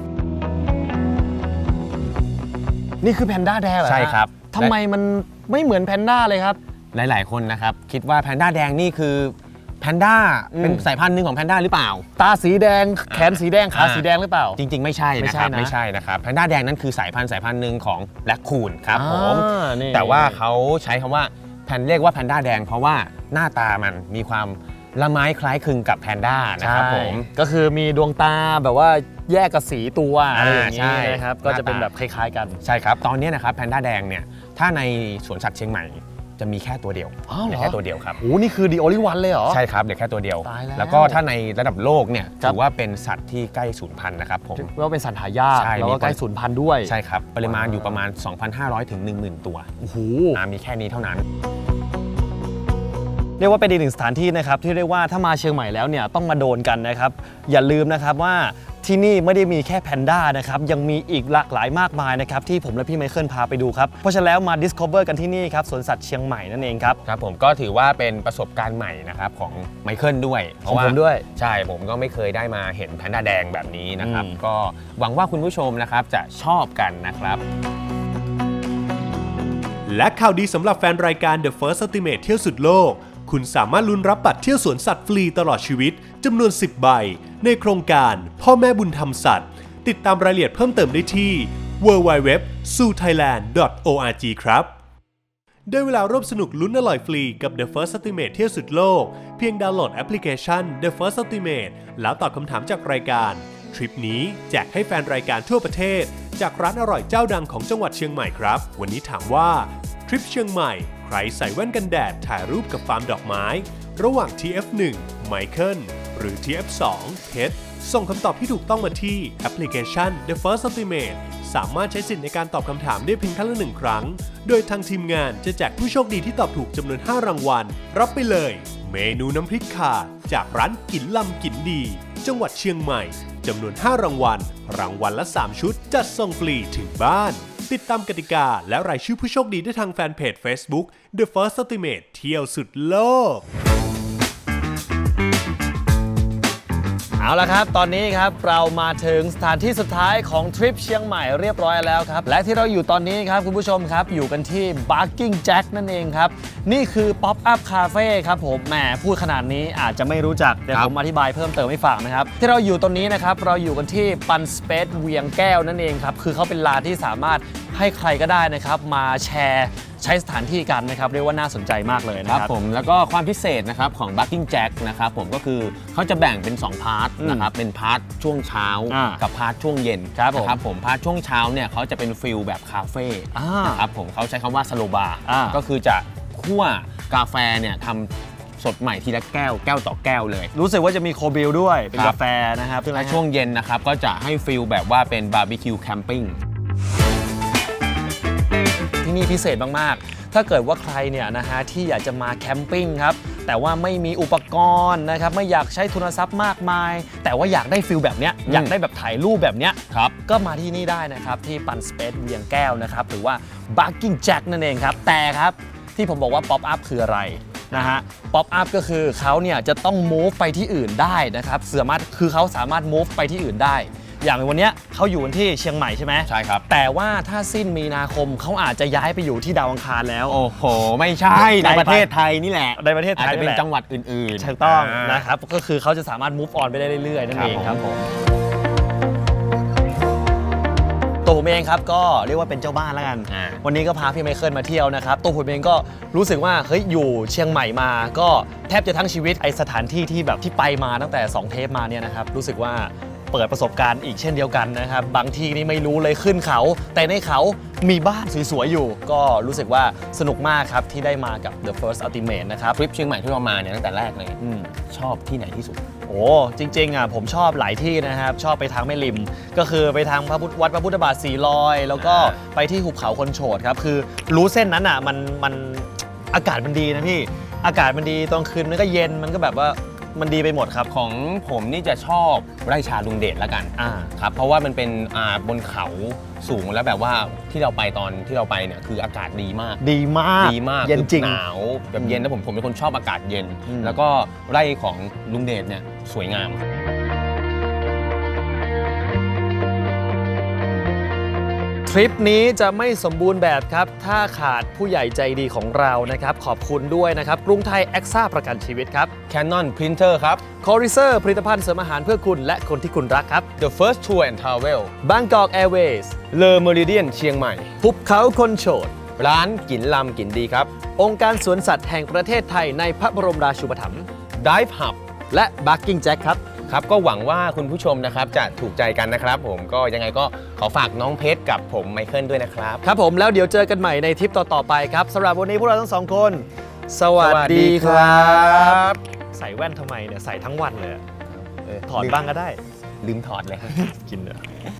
นี่คือแพนด้าแดงเหรอใช่ครับทำไมมันไม่เหมือนแพนด้าเลยครับหลายๆคนนะครับคิดว่าแพนด้าแดงนี่คือแพนด้าเป็นสายพันธุ์หนึ่งของแพนด้าหรือเปล่าตาสีแดงแขนสีแดงขาสีแดงหรือเปล่าจริงๆไม่ใช่นะครับไม่ใช่นะครับแพนด้าแดงนั้นคือสายพันธุ์สายพันธุ์หนึ่งของแรคคูนครับผมแต่ว่าเขาใช้คำว่าแพนเรียกว่าแพนด้าแดงเพราะว่าหน้าตามันมีความละไม้คล้ายคลึงกับแพนด้านะครับผมก็คือมีดวงตาแบบว่าแยกกับสีตัวอะไรอย่างนี้นะครับก็จะเป็นแบบคล้ายๆกันใช่ครับตอนนี้นะครับแพนด้าแดงเนี่ยถ้าในสวนสัตว์เชียงใหม่จะมีแค่ตัวเดียวเหลือแค่ตัวเดียวครับโอ้นี่คือ the only one เลยเหรอใช่ครับเหลือแค่ตัวเดียวแล้วก็ถ้าในระดับโลกเนี่ยถือว่าเป็นสัตว์ที่ใกล้สูญพันธุ์นะครับผมว่าเป็นสัตว์หายากแล้วก็ใกล้สูญพันธุ์ด้วยใช่ครับปริมาณอยู่ประมาณ สองพันห้าร้อย ถึง หนึ่งหมื่น ตัวโอ้โหมีแค่นี้เท่านั้นเรียกว่าเป็นอีกหนึ่งสถานที่นะครับที่เรียกว่าถ้ามาเชียงใหม่แล้วเนี่ยต้องมาโดนกันนะครับอย่าลืมนะครับว่าที่นี่ไม่ได้มีแค่แพนด้านะครับยังมีอีกหลากหลายมากมายนะครับที่ผมและพี่ไมเคิลพาไปดูครับเพราะฉะนั้นแล้วมา discover กันที่นี่ครับสวนสัตว์เชียงใหม่นั่นเองครับครับผมก็ถือว่าเป็นประสบการณ์ใหม่นะครับของไมเคิลด้วยของผมด้วยใช่ผมก็ไม่เคยได้มาเห็นแพนด้าแดงแบบนี้นะครับก็หวังว่าคุณผู้ชมนะครับจะชอบกันนะครับและข่าวดีสำหรับแฟนรายการ The First Ultimate เที่ยวสุดโลกคุณสามารถลุ้นรับบัตรเที่ยวสวนสัตว์ฟรีตลอดชีวิตจำนวนสิบใบในโครงการพ่อแม่บุญธรรมสัตว์ติดตามรายละเอียดเพิ่มเติมได้ที่ ดับเบิลยู ดับเบิลยู ดับเบิลยู ดอท ซู ไทยแลนด์ ดอท โอ อาร์ จี ครับได้เวลาร่วมสนุกลุ้นอร่อยฟรีกับ The First Ultimate เที่ยวสุดโลกเพียงดาวน์โหลดแอปพลิเคชัน The First Ultimate แล้วตอบคำถามจากรายการทริปนี้แจกให้แฟนรายการทั่วประเทศจากร้านอร่อยเจ้าดังของจังหวัดเชียงใหม่ครับวันนี้ถามว่าทริปเชียงใหม่ใครใส่แว่นกันแดดถ่ายรูปกับฟาร์มดอกไม้ระหว่าง ที เอฟ หนึ่ง ไมเคิลหรือ ที เอฟ สอง เพชรส่งคำตอบที่ถูกต้องมาที่แอปพลิเคชัน The First Ultimate สามารถใช้สิทธิ์ในการตอบคำถามได้เพียงครั้งละหนึ่งครั้งโดยทางทีมงานจะแจกผู้โชคดีที่ตอบถูกจำนวนห้ารางวัลรับไปเลยเมนูน้ำพริกข่าจากร้านกินลำกินดีจังหวัดเชียงใหม่จำนวนห้ารางวัลรางวัลละสามชุดจัดส่งฟรีถึงบ้านติดตามกติกาและรายชื่อผู้โชคดีได้ทางแฟนเพจ Facebook The First Ultimate เที่ยวสุดโลกเอาละครับตอนนี้ครับเรามาถึงสถานที่สุดท้ายของทริปเชียงใหม่เรียบร้อยแล้วครับและที่เราอยู่ตอนนี้ครับคุณผู้ชมครับอยู่กันที่ Barking Jack นั่นเองครับนี่คือ Pop Up Cafe ครับผมแหมพูดขนาดนี้อาจจะไม่รู้จักเดี๋ยวผมอธิบายเพิ่มเติมให้ฟังนะครับที่เราอยู่ตรงนี้นะครับเราอยู่กันที่ปันสเปซเวียงแก้วนั่นเองครับคือเขาเป็นร้านที่สามารถให้ใครก็ได้นะครับมาแชร์ใช้สถานที่กันนะครับเรียกว่าน่าสนใจมากเลยนะครับผมแล้วก็ความพิเศษนะครับของ Barking Jack นะครับผมก็คือเขาจะแบ่งเป็นสองพาร์ทนะครับเป็นพาร์ทช่วงเช้ากับพาร์ทช่วงเย็นนะครับผมพาร์ทช่วงเช้าเนี่ยเขาจะเป็นฟิลแบบคาเฟ่นะครับผมเขาใช้คำว่าสโลบาร์ก็คือจะคั่วกาแฟเนี่ยทำสดใหม่ทีละแก้วแก้วต่อแก้วเลยรู้สึกว่าจะมีโคบิลด้วยเป็นกาแฟนะครับซึ่งในช่วงเย็นนะครับก็จะให้ฟิลแบบว่าเป็นบาร์บีคิวแคมปิ้งที่นี่พิเศษมากๆถ้าเกิดว่าใครเนี่ยนะฮะที่อยากจะมาแคมปิ้งครับแต่ว่าไม่มีอุปกรณ์นะครับไม่อยากใช้ทุนทรัพย์มากมายแต่ว่าอยากได้ฟิลแบบเนี้ยอยากได้แบบถ่ายรูปแบบเนี้ยครับก็มาที่นี่ได้นะครับที่ปันสเปซเวียงแก้วนะครับหรือว่า Barking Jack นั่นเองครับแต่ครับที่ผมบอกว่าป๊อปอัพคืออะไรนะฮะป๊อปอัพก็คือเขาเนี่ยจะต้อง move ไปที่อื่นได้นะครับสามารถคือเขาสามารถ move ไปที่อื่นได้อย่างวันนี้เขาอยู่ที่เชียงใหม่ใช่ไหมใช่ครับแต่ว่าถ้าสิ้นมีนาคมเขาอาจจะย้ายไปอยู่ที่ดาวอังคารแล้วโอ้โหไม่ใช่ในประเทศไทยนี่แหละในประเทศไทยอาจจะเป็นจังหวัดอื่นๆถูกต้องนะครับก็คือเขาจะสามารถ move on ไปได้เรื่อยๆนั่นเองครับผมตัวผมเองครับก็เรียกว่าเป็นเจ้าบ้านแล้วกันวันนี้ก็พาพี่ไมเคิลมาเที่ยวนะครับตัวผมเองก็รู้สึกว่าเฮ้ยอยู่เชียงใหม่มาก็แทบจะทั้งชีวิตไอสถานที่ที่แบบที่ไปมาตั้งแต่สองเทปมาเนี่ยนะครับรู้สึกว่าเปิดประสบการณ์อีกเช่นเดียวกันนะครับบางที่นี่ไม่รู้เลยขึ้นเขาแต่ในเขามีบ้านสวยๆอยู่ก็รู้สึกว่าสนุกมากครับที่ได้มากับ The First Ultimate นะครับทริปเชียงใหม่ที่เรามาเนี่ยตั้งแต่แรกเลยชอบที่ไหนที่สุดโอ้จริงๆอ่ะผมชอบหลายที่นะครับชอบไปทางแม่ริมก็คือไปทางพระพุทธวัดพระพุทธบาทสีลอยแล้วก็ไปที่หุบเขาคนโฉดครับคือรู้เส้นนั้นอ่ะมันมันอากาศมันดีนะพี่อากาศมันดีตอนคืนมันก็เย็นมันก็แบบว่ามันดีไปหมดครับของผมนี่จะชอบไร่ชาลุงเดชแล้วกันครับเพราะว่ามันเป็นบนเขาสูงแล้วแบบว่าที่เราไปตอนที่เราไปเนี่ยคืออากาศดีมากดีมากดีมากเย็นจริงหนาวแบบเย็นนะผมผมเป็นคนชอบอากาศเย็นแล้วก็ไร่ของลุงเดชเนี่ยสวยงามทริปนี้จะไม่สมบูรณ์แบบครับถ้าขาดผู้ใหญ่ใจดีของเรานะครับขอบคุณด้วยนะครับกรุงไทยแอ็กซ่าประกันชีวิตครับ Canon Printer ครับ Corriser ผลิตภัณฑ์เสริมอาหารเพื่อคุณและคนที่คุณรักครับ The First Tour and Travel Bangkok Airways Le Meridian เชียงใหม่หุบเขาคนโฉดร้านกินลำกินดีครับองค์การสวนสัตว์แห่งประเทศไทยในพระบรมราชูปถัมภ์ Dive Hub และ Barking Jack ครับครับก็หวังว่าคุณผู้ชมนะครับจะถูกใจกันนะครับผมก็ยังไงก็ขอฝากน้องเพชรกับผมไมเคิลด้วยนะครับครับผมแล้วเดี๋ยวเจอกันใหม่ในทริปต่อๆไปครับสำหรับวันนี้พวกเราทั้งสองคนสวัสดีครับใส่แว่นทำไมเนี่ยใส่ทั้งวันเลยถอดบ้างก็ได้ลืมถอดเลยกินเนอะ